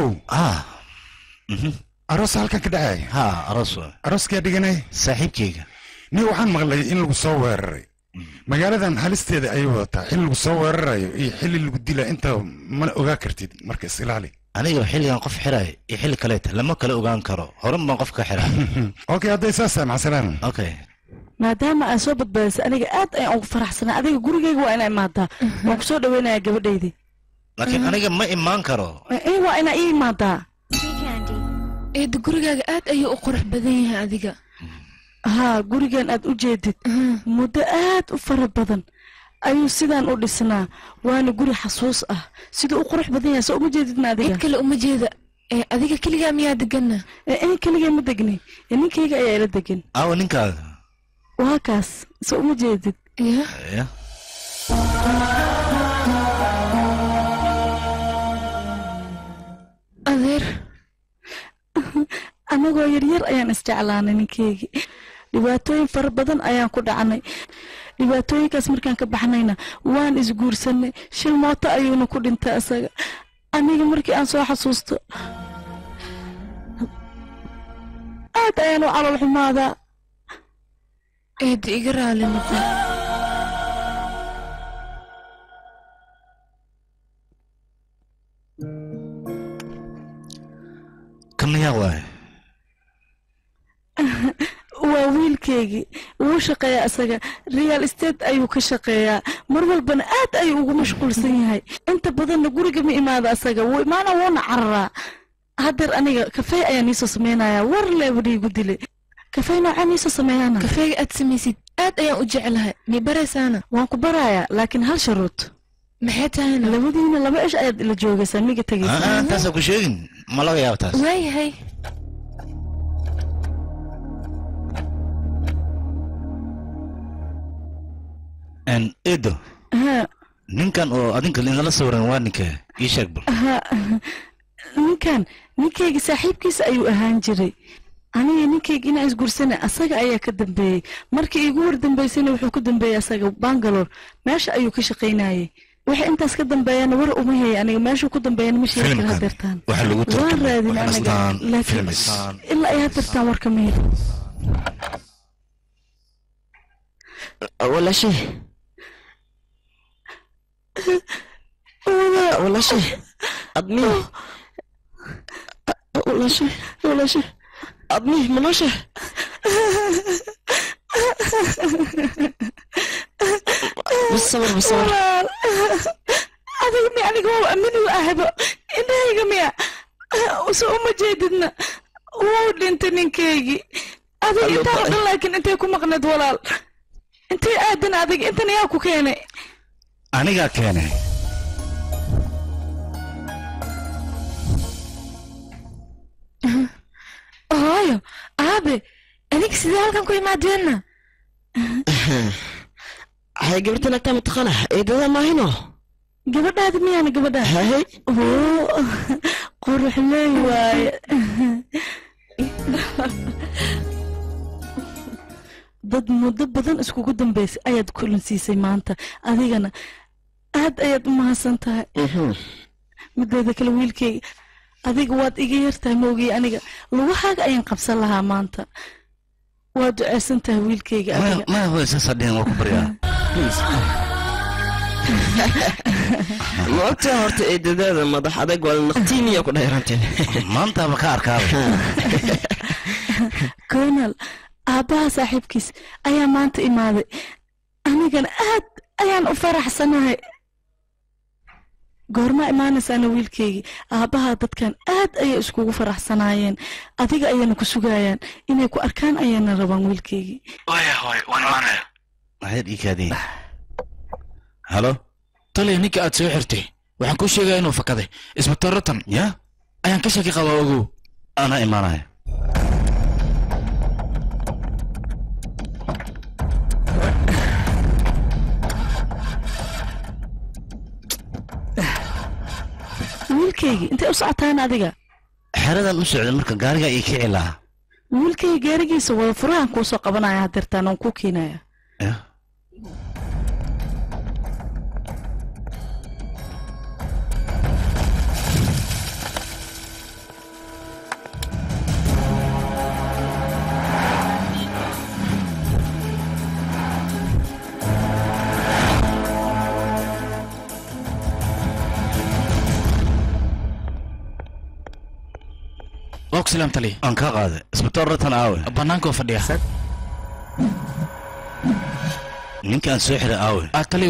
aroos halkan ka dhacay arooskaa dhiganay saaxiibkeyga ni waxaan maqlay in lagu soo weeraray magaaladan halisteeda ayay wadataa xilli lagu soo weerarayo iyo xilli lagu dila inta ma ogaa kartid marka isilaali aniga xilligan qof xiraay iyo xilli kaleeta lama kala ogaan karo horan baan qof ka xiraa okay hadday saas tahay maca salaama okay maadaama aad soo badbaadisay aniga aad ayaan ugu faraxsanaa adiga gurigayga waa inaa imaadaa waan ku soo dhaweynayaa gabadhaydii laakiin aniga ma imaan karo waa inaa ii imaadaa eeda gurigaaga aad ayuu u qurux badan yahay adiga ها gurigan aad u jeedid muddo aad u fara badan ayuu sidaan u dhisnaa waana guri xasuus ah sidoo u qurux badan yahay soo uma jeedidna adiga cid kale uma jeeda adiga kaligaa miyaa deganna kaligaa ma degni ninkayga ayaa ila degan awa ninkaaga waa kaas soo uma jeedid ya adeer anagoo yaryar ayaan isjeclaanay ninkaygii dhibaatooyin fara badan ayaan ku dhacnay dhibaatooyinkaas markaan ka baxnayna waan isguursanay shil mooto ayuuna ku dhintay asaga aniga markii aan soo xasuusto aad ayaan u calool xumaadaa eedda iga raali noqon kanayaa waaye waa wiilkaygii wuu shaqeeyaa isaga real estate ayuu ka shaqeeyaa mar walbana aad ayuu ugu mashquulsan yahay inta badanna guriga ma imaada asaga wuu imaana wuuna cararaa haddeer aniga kafey ayaan iisoo samaynayaa war leebadhi igu dilay kafey noocaan iisoo sameeyaana kafeyga aad samaysid aad ayaan u jeclahay mi baraysaana waan ku barayaa laakiin hal sharuud maxay tahayna labadiina laba ish ayaad ila joogaysaa miga tegaysaa taasa ku sheegin ma laga yaabo taas waayahay eedo ninkan oo adinka inala sawiran waa ninka ii sheeg bal ninkan ninkayga saaxiibkiisa ayuu ahaan jiray aniga ninkayga inaan isgursana asaga ayaa ka dambeeyey markii iigu war dambaysana wuxuu ku dambeeyey asaga bangalore meesha ayuu ka shaqaynayay waxa intaas ka dambeeyana war uma hayay aniga meeshuu ku dambeeyana ma sheegi kara hadeertaan waan raadin aniga laakiin ilaa ay hadeertaan warka ma heli walaashay walaashay admi walaashay admi manooshe بالصبر adiga miya aniga waa aminu ahaba indhahayga miya usoo uma jeedidna wuu dhintay ninkaygii adiga intaa dhan laakiin intay ku maqneed walaal intay aadan adiga intan yaa ku keenay anigaa keenay hooyo aabe adig sidee halkan ku imaadeenna hay gabadhan agtaa mataqaana eedada maahino gabadhaadi miyaana gabadhaa hay qurux leey waaye dad muddo badan iskugu dambaysay ayaad kulansiisay maanta adigana aad ayaad u mahadsan tahay mideeda kale wiilkayga adiga waad iga yartahay moogii aniga lugahaaga ayaan qabsan lahaa maanta waad duceysan tahay wiilkayga adiga ma waysa sadeen waa ku baryaa ma ogtaa horta eedadaada madax adag waa naqtiiniya ku dheeranteen maanta ma ka arkaa colonel aabbaha saaxiibkiis ayaa maanta imaaday anigana aad ayaan u faraxsanahay goormaa imaanaysaana wiilkaygii aabbaha dadkan aad ayay iskugu faraxsanaayeen adiga ayayna ku sugayaan inay ku arkaan ayayna rabaan wiilkaygii waan imaanaya maxaad ii kaadeen halo taliya ninka aad soo xirtay waxaan kuu sheegaya inuu fakaday isbitaaratan ya ayaan ka shaki qabaa ogow anaa imaanaya wiilkaygii intay u socotaan adiga xeradan u socda marka gaariga ii kici lahaa wiilkayga gaarigiisa wada furahan kuu soo qabanaya hadeertaan oon kuu keenaya سلام تلي أنك قاعد اسبتور رتن آوي بنانكو فديا مين كان سحر آوي أتلي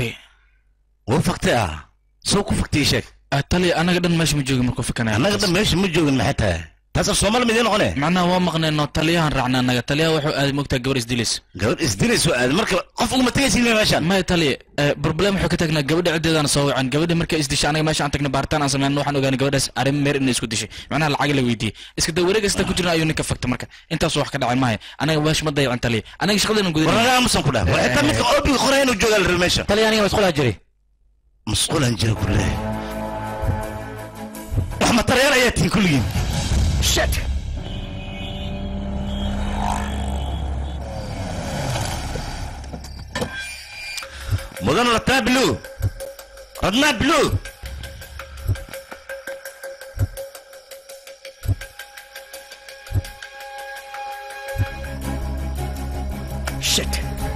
وفقتي سوق فقتي شك أتلي أنا قدن مش مجوج مركو فكنا أنا قدن مش مجوج محتها تاسع صومال مدين غنى معنا هو مغنى إنه تليها رعنا أنا تليها وحو مكتب جور إسديلس وقال مركب قف ما تيجي لي ماشان ما تلي بروبلم حكتنا قبل عدة أنا صوي عن قبل مركب إسديش أنا ماشي عن تكنا بارتان أصلا إنه حنو جاني قبل أرم مير إنه يسكت شيء معناها العقل ويدي إسكت وريك استكتنا أيوني كفكت مركب أنت صوح كده عن معي أنا باش ما ضيع عن تلي أنا إيش خلينا نقول أنا مسؤول كله وحتى مثل أوبي خرين وجوال الرمشة تلي أنا مسؤول أجري مسؤول أنجري كله وحما ترى يا ريتين كلهم شت مدن رتنا بلو ردنا بلو شت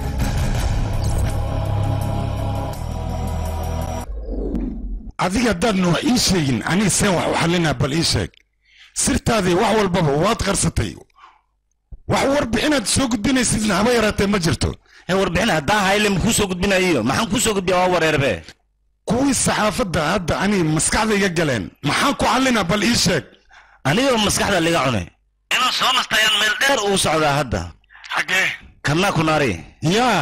adiga haddaad noo ii sheegin aniga seen wax u xallinaa bal ii sheeg sirtaadii wax walbaba waad qarsatay wax warbixinaad soo gudbinaysidna haba yaraatee ma jirto warbixin haddaan hayle makuu soo gudbinayo maxaan kuu soo gudbiya waa wareerbe kuwii saxaafadda hadda aniga maskaxda iga galeen maxaan ku xallinaa bal ii sheeg aniga maskaxda liga cunay inuu soo nastayaan meel dheer uu socdaa hadda xaggee kannaa ku naari yaa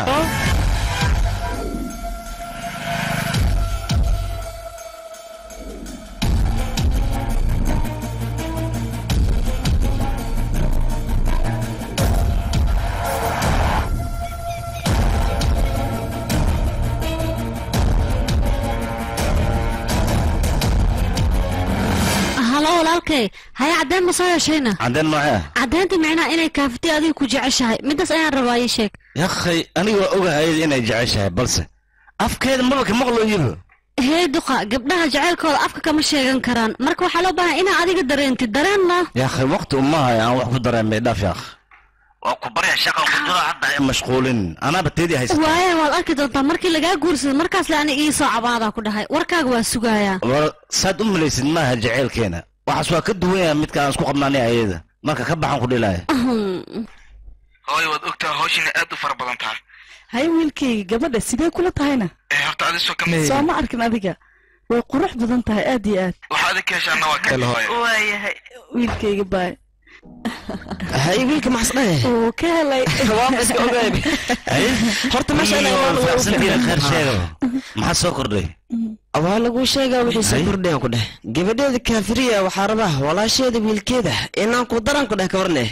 halo walaalkay haya cadeen ma soo yeeshayna عندنا معاه cadeynta micnaha inay kaafti adiga ku jeceshahay midaas ayaan rabaa ii sheeg يا أخي أنا وأوجه إني جعشها بلسة أفكار مرة كمغلو يبه hee duqa gabdhaha jacaylkooda afka kama sheegan karaan marka waxaa loo baahan inaa adiga dareentid dareenna يا أخي وقت أمها يعني واحد قدر ما يدافع يا أخي وكبر يا شغل قدرة حتى مشغولين أنا بتدي هاي waaye waad arki doontaa markii lagaa guursado markaas le ani ii soo cabaadaa ku dhahay warkaaga waa sugayaa صاد أم ليس ما جعل كينا وحسوا كدوية متك أنا سكوب ماني أيده مركا كبحان كل لاي hooy waad ogtahay hawshan aad u fara badan tahay hay wiilkayga gabadha sidee kula tahayna horta adi soo kama soo ma arkin adiga way qurux badan tahay aad iyo aad waxa adig ka heshaana waa kale hooy waayahay wiilkayga baay hay wiilka maxsanahay oo ka helay waa iska ogaay horta meesha inay خير شيء ما soo kordhay waa lagu sheegaa wixii soo kordhay ku dheh gabadheeda kaafiriya waxa rabaa walaasheeda wiilkeeda inaan ku daran ku dheh ka warnay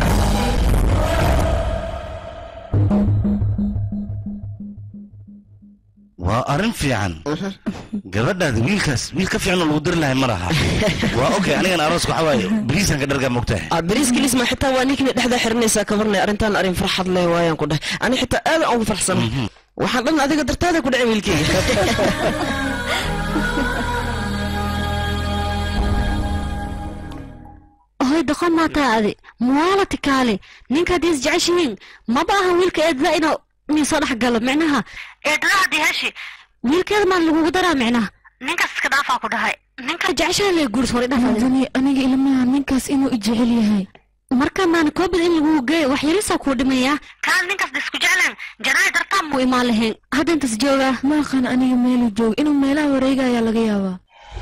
وأرن في عن قبلنا ويل كفي عنه الودر لها مرها وأوكي أنا أراسك حواي بريس أنا قدر مقتاح بريس كل اسمه حتى وانيك نحدا حرنيسا كبرنا أرنتان أرين فرحة الله ويان كده أنا حتى أنا أو فرحسن وحضرنا هذا قدرت هذا كده عمل كي هاي دخل ما تاعي موالة كالي نينك هديس جعشين ما بقى ويلك إدلا إنه من صالح قلب معناها إدلا دي هشي ويلك إذا ما لغو قدرها معناها نينك سكدافع كده هاي نينك جعشين اللي يقول صوري دافع أنا إلما نينكاس إنه إجعلي هاي marka maan koobid in lagu geeyo wax yarisa ku dhimaya kaan ninkaas isku jeclaan janaay dartaan mu imaan lahayn hadda intaas jooga ma aqaan aniga meel joog inuu meelaha wareegaya laga yaabaa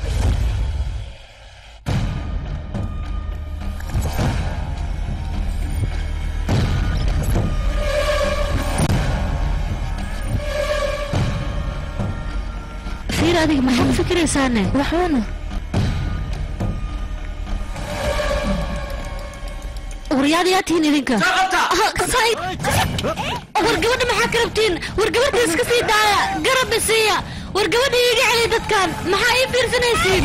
fiir adiga maxaad fikiraysaane waxaana ورياضياتين إذنك صايد ورقبنا ما حكربتين ورقبنا اسكسي دايا قرب بسيا ورقبنا يجي علي دكان ما حايب بيرسنا يسين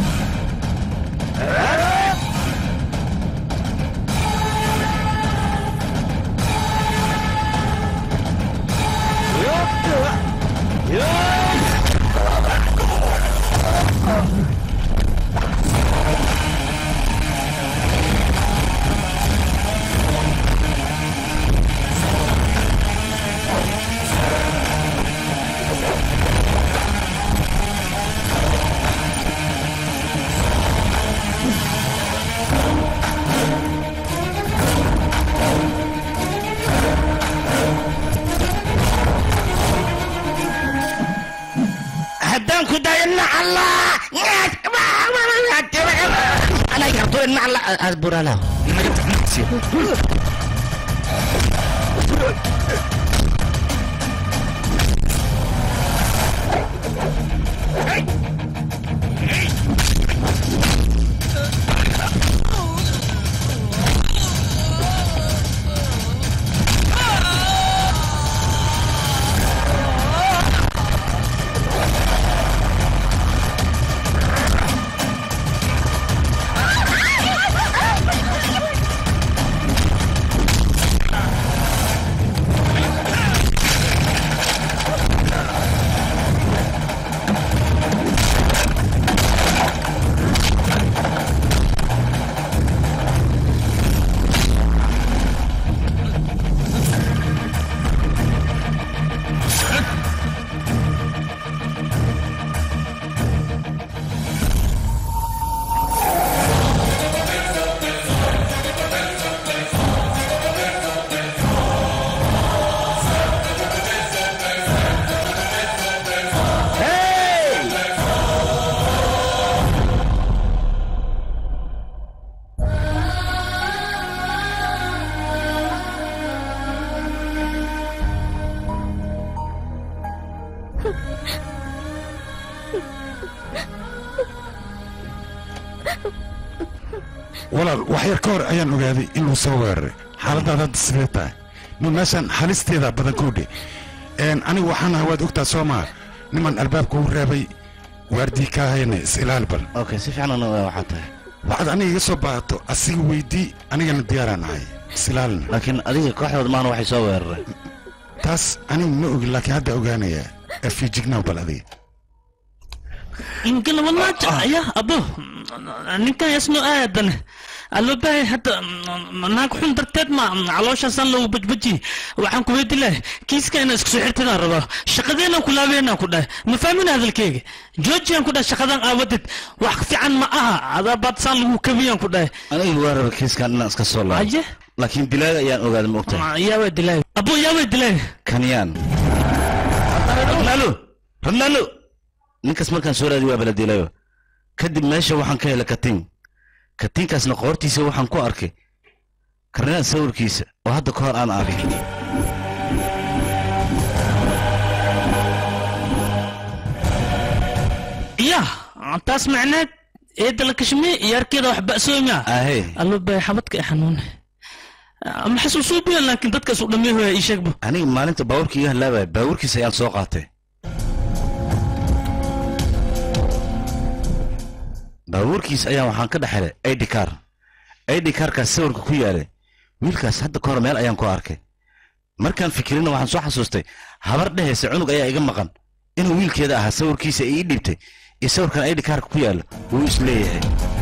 هدانكو داينا الله انا يعطوا لنا الله اصبر انا walaal wax yar ka hor ayaan ogaaday inuu soo weeraray xaaladaada hadda sidee tahay nin meeshan halisteeda badan koodhe anigu waxaan ahaa waad ogtaa soo maa niman albaabka u reebay waardii ka hayna is ilaali bal okay si fiican waxaa tahay waxaad aniga iga soo baahato asiga weydii anigana diyaaraan ahay islaalna laakiin adiga kooxdood maana waxay soo weerareen taas aniga ma ogin laakiin hadda ogaanayaa fiijignaaw bal adiga يمكن والله يا ابو نكا يسمو ادن الو باي حتى ناك حن درتد ما علوش سن لو بجبجي waxaan ku weydiilay kiiskana isku soo xirtana rabo shaqadeena ku laabeena ku dhahay ma fahmin hadalkeyga joojiyan ku dhahay shaqadan awadid wax fiican ma aha ada bad san lagu kabiyan ku dhahay aniga waa rabo kiiskan inaan iska soo laabo laakiin dilaaga ayaan ogaaday ma ogtahay yaa way dilay abo yaa way dilay kaniyaan Ronaldo ninkaas markaan soo raadiyo waa baladiilayo kadib meesha waxaan ka helay katiinkaasna qoortiisa waxaan ku arkay karnaan sawirkiisa oo hadda ka hor aan arkay يا taas macneed eedda la kashmee yarkeeda wax ba'soomaa allo bay xabadka xanuun ma xasuusu biyo laakiin dadkaas u dhameeyo ii sheegbo aniga maalinta baawarka iga halaabay baawarkiisa ayaan soo qaatay baabuurkiis ayaa waxaan ka dhaxelay ID card-kaas sawirka ku yaalay wiilkaas hadda ka hor meel ayaan ku arkay markaan fikirina waxaan soo xasuustay habar dhehaysa cunug ayaa iga maqan inuu wiilkeeda ahaa sawirkiisa ii dhibtay iyo sawirkan ID card-ka ku yaala wuu is leeyahay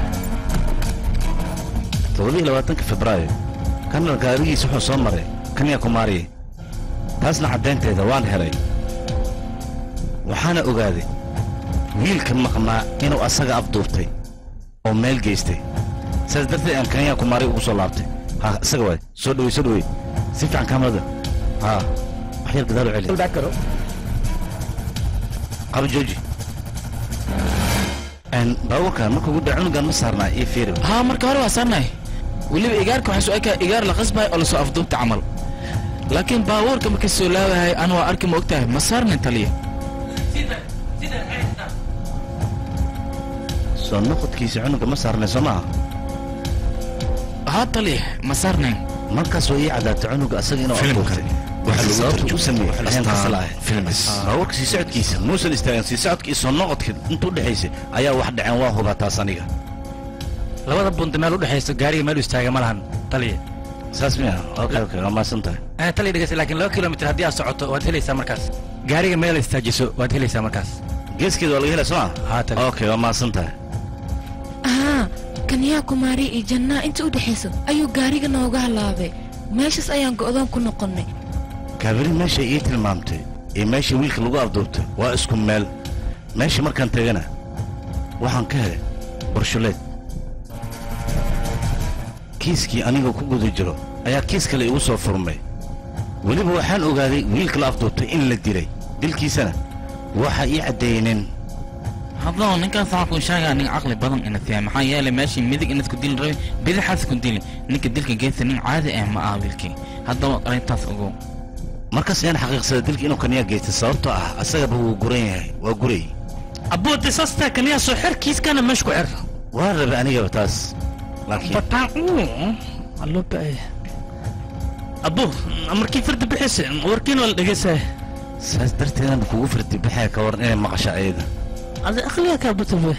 27 Febraayo kanal gaarigiisa wuxuu soo maray kaniya kumaariye taasna caddeynteeda waan helay waxaana ogaaday wiilka maqnaa inuu asaga afduubtay oo meel geystay sidaas darteed aan kaniya kumaari ugu soo laabtay ha isaga waay soo dhawey si fiican kamarada ha wax yar gadaal u celi qabo jooji baabuurkan marka ugu dhac cunugan ma saarnaa iyo fiiri ها marka hore waa saarnay waliba igaarka waxa soo ekaa igaar la qasbay oo la soo afduubta camal laakiin baabuurka marka soo laabahay aan waa arki ma ogtahay ma saarnin taliya soo noqodkiisa cunuga ma saarnay soo maaha haa taliya ma saarnayn markaas way ii cadaabtay cunuga asaga inuu afduubtay waxa lagu tarjusamay ayaan ka salaay baabuurka sii socodkiisa muusan istaagin sii socodkiisa soo noqodka intuu dhexaysay ayaa wax dhaceen waa hubaa taas aniga labada bunt meel u dhexayso gaariga meel u istaaga ma lahan taliya saas miya okay waa maasantahay taliya dhegeysa laakiin 2 kilomitir haddii aad socoto waad helaysaa markaas gaariga meel istaajiso waad helaysaa markaas geeskeeda waa laga helaa soo ma okay waa maasantahay kaniyaa kumaari iyo jannaa inta u dhexayso ayuu gaariga nooga halaabay meeshaas ayaan go'doon ku noqonnay kaabiri meesha ii tilmaamtay iyo meesha wiilka lagu afduubtay waa isku meel meesha markaan tegana waxaan ka helay barshuleed kiiskii aniga ku guda jiro ayaa kiis kale igu soo furmay weliba waxaan ogaaday wiilka la afduubtay in la dilay dilkiisana waxa ii caddeeyeen haddana ninkaas waxaa ku sheegaa nin caqli badan inaad tahay maxaa yeelay meeshii midig inaad ku dilin rabay bidixaas ku dilin ninka dilka geysta nin caadi ah ma aha wiilkii haddaba arrintaas ogow markaas ayaan xaqiiqsaday dilka inuu kaniya geystay sababtoo ah asagaba wuu guran yahay waa guray aboode saastaa kaniya soo xir kiiskana meesha ku xir waa rabay anigaba taas laakiin allo baay abo markii fardi bixisay warkiina la dhageysay saas darteedaan kugu fardi bixaya ka waran inay maqasho ayada هذا أخليك أبو تبوي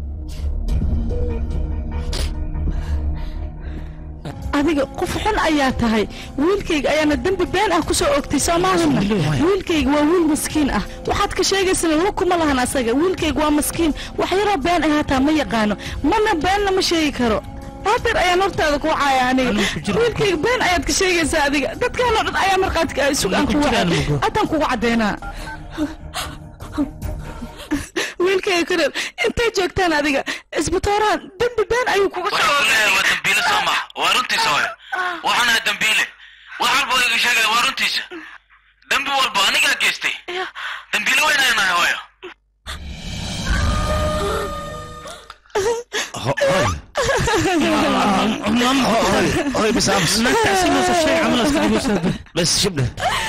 adiga qof xun ayaa tahay wiilkayga ayaana dembi been ah ku soo ogtay soomaalina wiilkayga waa wiil miskiin ah waxaad ka sheegaysaa la kuma lahan asaga wiilkayga waa miskiin wax yaroo been ah hataa ma yaqaano mana beenna ma sheegi karo hadeer ayaan hortaada ku caaya aniga wiilkayga been ayaad ka sheegaysaa adiga dadkaanoo dhan ayaa marqaadka sugaan ku wacay haddaan kugu caddeynaa wiilkayga kareer intay joogtaan adiga isbitaaraan dembi been ayuu kuga soo waa dambiile soo ma waa runtiisa hooyo waxaan ahaa dambiile wax walba iga sheegaya waa runtiisa dambi walba anigaa geystay dambiile weyn ayaan ahay hooyo هاي بس امس لا تحسين نفس الشيء عمل بس شبه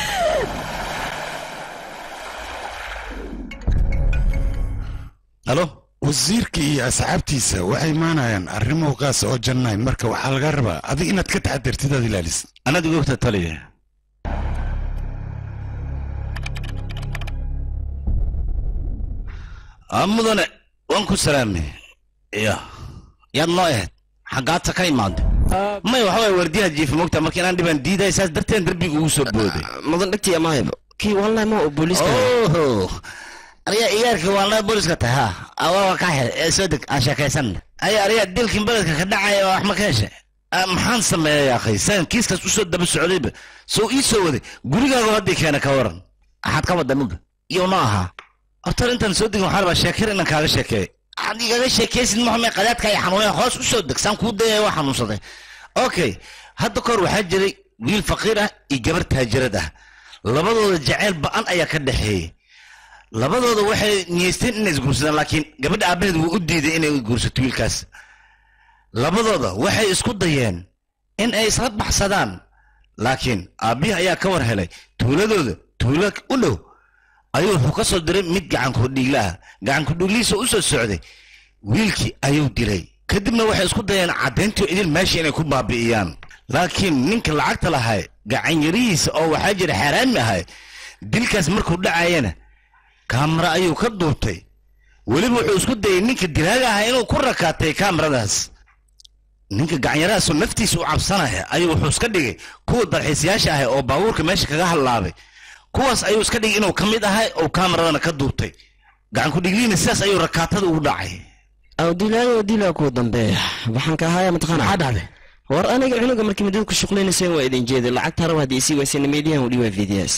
الو wasiirka iyo asxaabtiisa waxay maanayaan arrimo qaas oo jannayn marka waxaa laga rabaa adiga inaad ka taxadirtid aad ilaalisid anaad ugu ogta taliya mudane waan ku salaamay yaad noo ahayd xaggaadta ka imaada may waxa waay wardiyaha jiifa mogta marka inaan dhibaan diiday saas darteen darbiga ugu soo booday mudan dhigtii amahayba kii wallahi ma oo booliiska oho ariya iyaarkii wallahi booliiska tahay ha awaa ka xir soo deg aan sheekaysan ay ariya dilkin beledka ka dhacaya wax ma ka heshay maxaan sameeyay akhay saan kiiskaas u soo daba socdayba soo ii soo waday gurigaaga haddii keena ka waran axaad ka wada muga iyo ma aha horta intaan soo degin waxaa rabaa sheekar inaan kaaga sheekeeyo waxaad igaga sheekaysid maxamay qadaadka ay xanuuneen hoos u soo deg saan kuu dayaya waa xanuunsaday okay hadda kahor waxaa jiray wiil faqiir ah iyo gabar taajirad ah labadooda jacayl ba'an ayaa ka dhexeeyey labadooda waxay niyeysteen inay isguursadaan laakiin gabadha aabaheed wuu u diiday inay guursato wiilkaas labadooda waxay isku dayeen in ay isla baxsadaan laakiin aabbihii ayaa ka war helay tuuladooda tuulo u dhow ayuu wuxuu ka soo diray mid gacankudhiigla ah gacankudhiiglihiisa u soo socday wiilkii ayuu dilay kadibna waxay isku dayeen caddayntii idil meesha inay ku baabi'iyaan laakiin ninka lacagta lahay gacan yarihiisa oo waxaa jira xaaraami ahay dilkaas markuu dhacayana kaamara ayuu ka duubtay weliba wuxuu isku dayay ninka dilaaga ahaa inuu ku rakaatay kaamaradaas ninka gacanyarahaasoo naftiisa u cabsanaya ayuu wuxuu iska dhigay kuwa dalxiisayaasha ahay oo baabuurka meesha kaga hadlaabay kuwaas ayuu iska dhigay inuu ka mid ahay oo kaamaradana ka duubtay gacankudhigliina sidaas ayuu rakaatada ugu dhacay dilaayo dilaa kuwa dambeeya waxaan ka ahaaya mataqaana maxaa dhacday war aniga cunuga markii madada ku shuqlaynayseen waa idin jeeday lacagta raba haddii isii waysayna meediyahan u dhiwaa fiidiyaas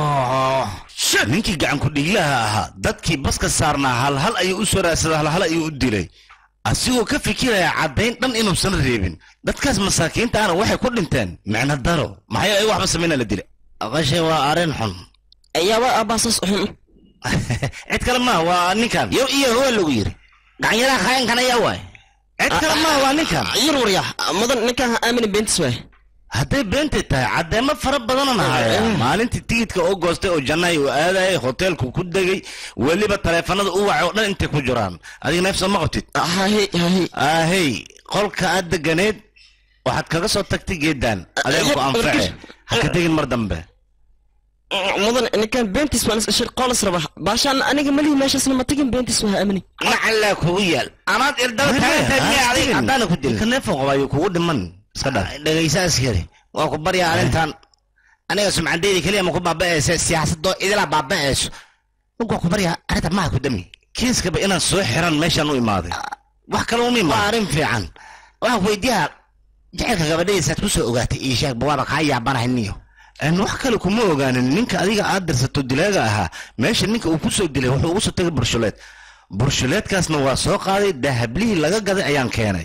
ninkii gacankudhiglaha ahaa dadkii baska saarnaa halhal ayuu u soo raadsaday halhal ayuu u dilay asigoo ka fikiraya caddayn dhan inuusan reebin dadkaas masaakiinta ana waxay ku dhinteen micno daro maxay ay waxba samayna la dilay aqashay waa arrin xun ayaaba aabaasaas xun cid kale maaha waa ninkan yow iyo huwa lagu yiri gacanyaraha khaayankan ayaa waay cid kale maaha waa ninkan yar warya mudan ninkan aamini beentis waay hadday beentay tahay caddeemo fara badanan ahaya maalintii tigidka oo goostay oo jannahay uu aadayay hoteelku ku degay weliba taleefanada u wacay oo dhan intay ku jiraan adiga neefsa ma qabtid ahey qolka aad deganeed waxaad kaga soo tagtay geedaan adeega ku anface haka tegin mar dambe mudan ninkan beentis waan shir qolas raba baashaan aniga malihi meeshaasna ma tagin beentis waa aamini macallaa kugu yaal amaad irdaba taagantay haddaana ku dilin ka neefo qabayo kugu dhiman dhegaysa askari waa ku baryaa arrintan aniga sumcadeyda keliya ma ku baaba'aysa siyaasadoo idila baaba'ayso waa ku baryaa arrintan maha ku dami kiiskaba inaan soo xiran meeshaan u imaaday wax kale uma imaado waa arrin fiican waxaan weydiiyaa jacaylka gabadhaysaad ku soo ogaatay ii sheeg bawaaba kaa yaabanahay niyo wax kale kuma ogaanin ninka adiga aad dirsato dilaaga ahaa meesha ninka uu ku soo dilay wuxuu ugu soo tagay burshuleed burshuleedkaasna waa soo qaaday dahablihii laga gaday ayaan keenay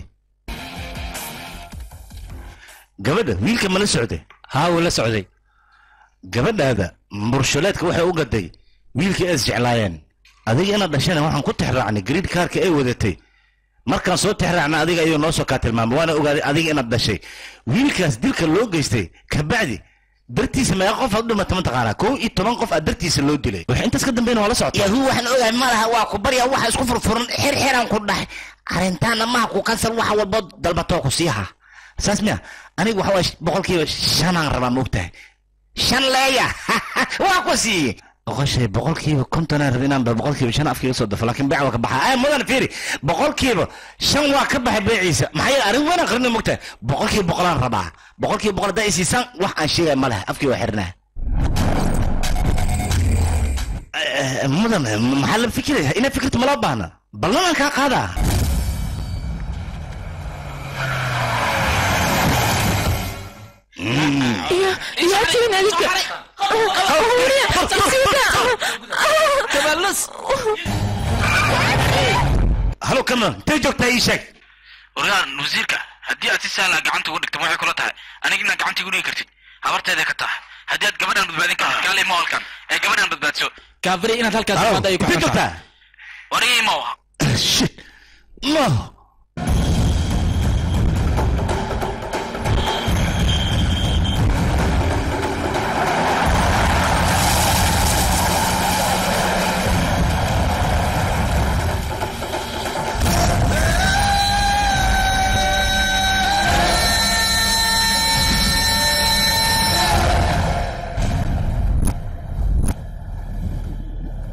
gabadha wiilka ma la socday haa wuu la socday gabadhaada burshuleedka waxay u gaday wiilkii ay isjeclaayeen adiga inaad dhashana waxaan ku tixraacnay gariid kaarka ay wadatay markaan soo tixraacna adiga ayuu noo soo kaa tilmaamay waana ogaaday adiga inaad dhashay wiilkaas dilka loo geystay kabacdi dartiisa meeqa qof aad u dhimata mataqaanaa 11 qof aad dartiisa loo dilay wax intaas ka dambeeyna waa la socotay yahu waxaan ogahay malaha waa ku baryaa waxa isku furfuran xirxiran ku dhahay arrintaana ma ku kansal waxa walba dalbato ku siiha saas miya anigu waxa waa boqolkiiba 5 aan rabaa moogtahay 5 leeya waa ku sii oqoshay boqolkiiba 50 aan rabaa inaan boqolkiiba 5 afkiga soo dafo laakiin baac waa ka baxaa ay mudan fiiri boqolkiiba 5 waa ka baxay beeciisa maxay arrin weyn aqrina moogtahay boqolkiiba 100 aan rabaa boqolkiiba 100 da isiisan wax aan sheegay ma laha afkii waa xirnaa mudan maxaa la fikiraya ina fikirtu ma loo baahna ballan ka qaada يا تين عليك تبلس هلو كمان تجوك تايشك وريان وزيرك هدي أتسأل قعنت ودك تموحي كلها تاعي أنا قلنا قعنت يقولي كرتي هبرت هذا كتاح هدي قبلنا بدبادين كان قال لي ما هو كان قبلنا بدباد سو كافري إن هالك هذا يكون تجوك وريه ما هو شت ما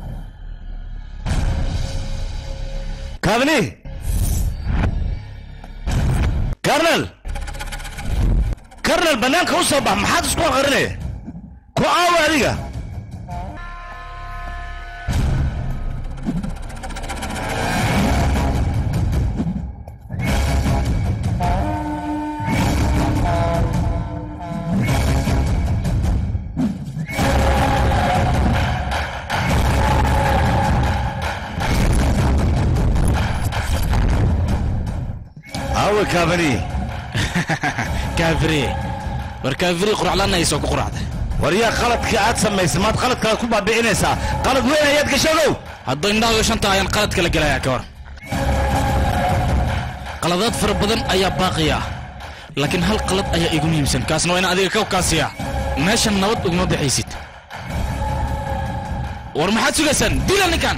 كابني karnal bannaanka u soo bax maxaad isku aqrinaya ku aawa adiga aawa kaabani كافري وركافري قرع لنا يسوق قرعة وريا قلت كأت سميس ما قلت كأكون بابينيسا قلت وين يدك شغو هضين داو شنطة عين قلت كلا جلا يا كور قلادات فربضن أيا باقية لكن هل قلت أيا يقوم يمسن كاسنو أنا أديك كو كاسيا ماشي النوت وما بحيسيت ورمحات سجسن ديلا نكان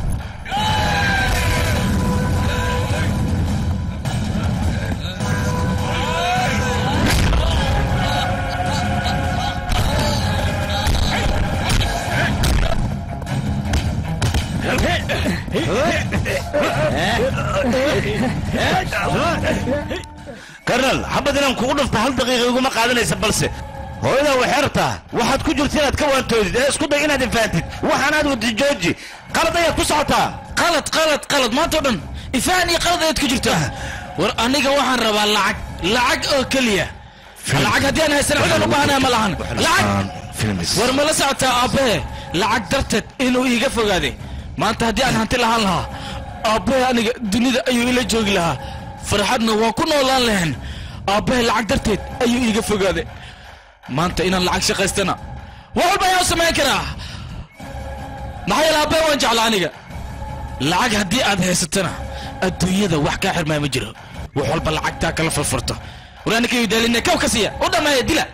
كرنل حبد انام كوغو دفت هل دقيقه يقوم قادنيس بلسه هويدا وحيرتا waxaad ku jirtay inaad ka waantoodid isku day inaad faantid waxaanaad wadi jooji qalad ay ku socotaa qalad maanta dhan ifaani qalad ay ku jirtaa war aniga waxaan rabaa lacag oo kaliya lacag hadii aan haysan cid u baahnaa ma lahan lacag war ma la socotaa abe lacag darteed inuu iiga fogaaday maanta hadii aan hanti lahaan lahaa abe aniga dunida ayuu ila joogi lahaa farxadna waa ku noolaan lahayn abe lacag darteed ayuu iiga fogaaday maanta inaan lacag shaqaystana wax walba ayaan samayn karaa maxaa yeelay abe waan jeclaa aniga lacag haddii aad haysatana adduunyada wax kaa xirmaa ma jiro wax walba lacagtaa kala falfurto war anika yidaalina kow ka siiya u dhammeeya dila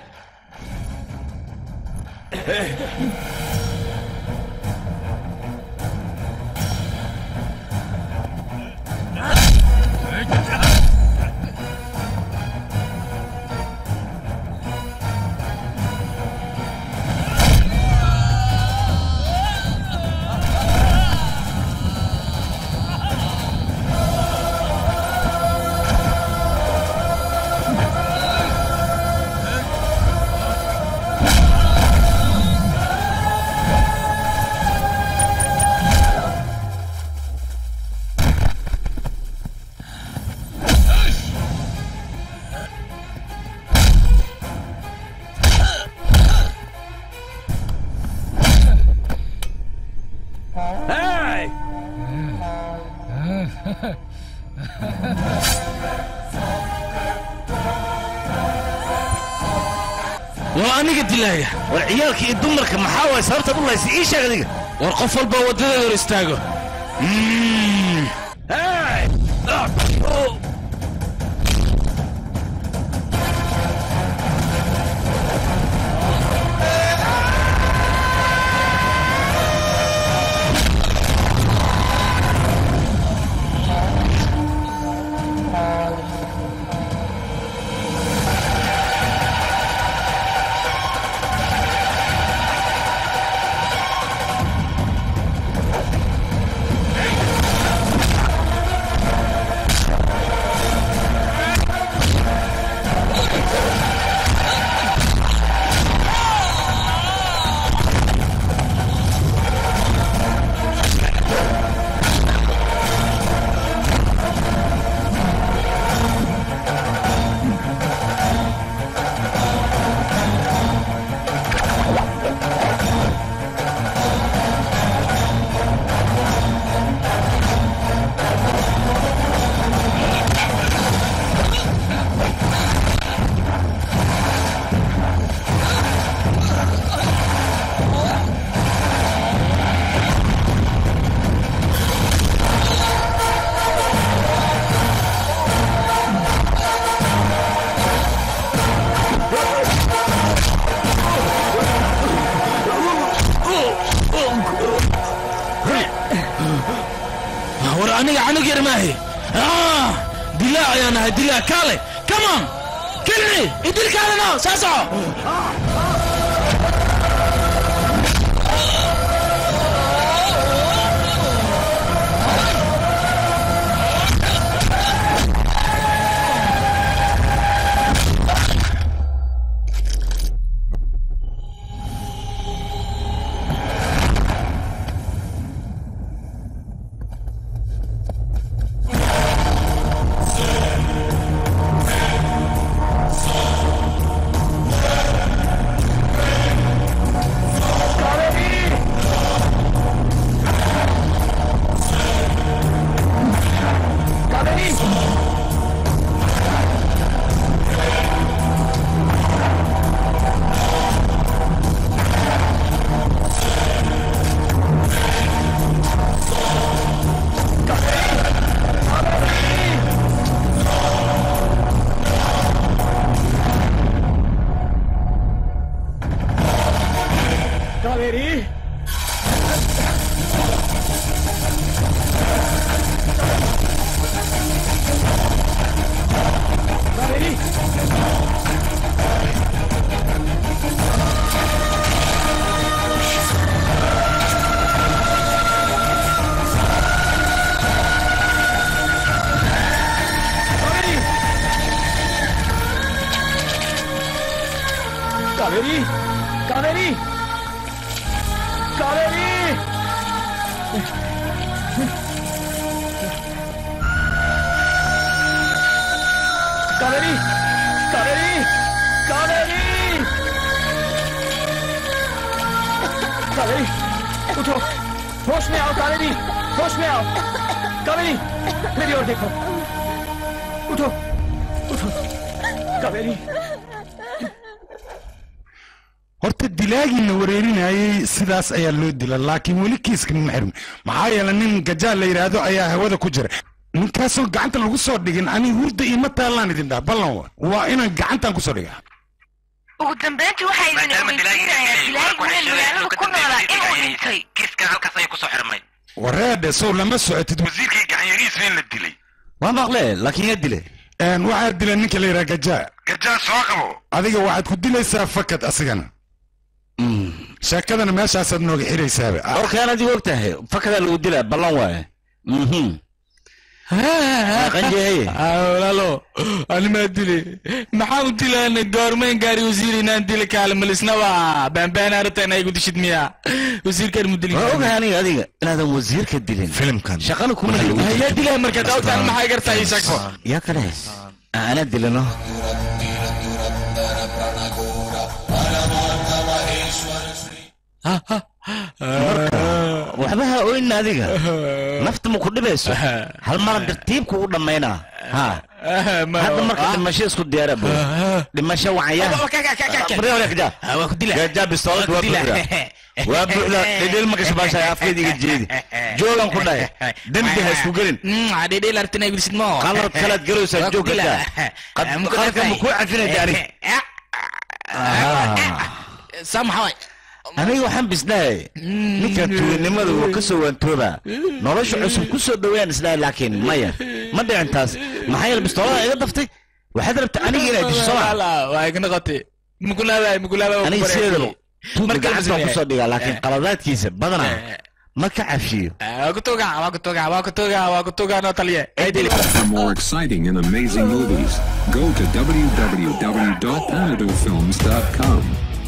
وأنا قلت لها والعيالك يدمرك محاوى صارت أقول الله يسيش هذيك والقف البودة يستاجو عنق يرماهي دلاء يا نهي دلاء كالي كمان كلني يدلك على ناس اسعى कावेरी कावेरी कावेरी कावेरी कावेरी कावेरी कावेरी उठो होश में आओ कावेरी होश में आओ कावेरी मेरी ओर देखो उठो उठो Kaveri horta dilaagiina wareerinayay sidaas ayaa loo dila laakiin weli kiiskan ma xirmin maxaa yeelay nin gajaal la yidhaahdo ayaa hawada ku jira ninkaasoo gacanta lagu soo dhigin ani hurda iima taallaan idin dhaha ballan waa inaan gacantaan kusoo dhigaa ugu dambeyntii waxaa idin weydiinayaa dilaagi wiil magaalada ku noolaa inuu dhintay kiiska halkaas ayay kusoo xirmay wareedhe sow lama socotid wasiirkii gacanyarihiisa in la dilay waa maqle laakiin yaa dilay waxaa dila ninka la yidhaha gajaa gajaa soo qabo adiga waxaad ku dilaysaa fakad asigana sheekadana meeshaasaad nooga xiraysaaba warkaan adigu og tahay fakadaa lagu dilaa ballan waaye walaalo animaa dile maxaa u dilaana goormeen gaari wasiir inaan dili kaale malisnaba baanbaan arata inay igu dishid miya wasiirkaan mu dilin waa ogahay aniga adiga inaadan wasiirka dilin filimkan shaqana kuma yaa dilaa markaad awtaan maxay gartaa ii sheegfo yaa kale ana dilano waxba ha oyna adiga nafta ma ku dhibayso hal maran tartiibku u dhammaynaa hadda marka dhimasho isku diyaara bo dhimasho wacayaan bistoolad waa buuxda dhidhiil ma gasho baasha afkeediga jeedi joogan ku dhahay dembi ha isku gelin dhidhiil artina iblisid mo qalad kalaad galaysaa joog kada qaladka ma ku cafinayda aniga samaxaway aniga waxaan bisnahay ninkan tuuganimada wuu ka soo waantoobaa nolosha cusub ku soo dhawaan isnahay laakiin maya ma dhicin taas maxaa yeele bistoolada iga daftay waxaad rabta aniga inaad disho soma waa iga noqotay mukulaada aniga sideedaba tuuga gacanta waan kusoo dhigaa laakiin qaladaadkiisa badanaa ma ka cafiyo For more exciting and amazing movies, go to www.anadofilms.com.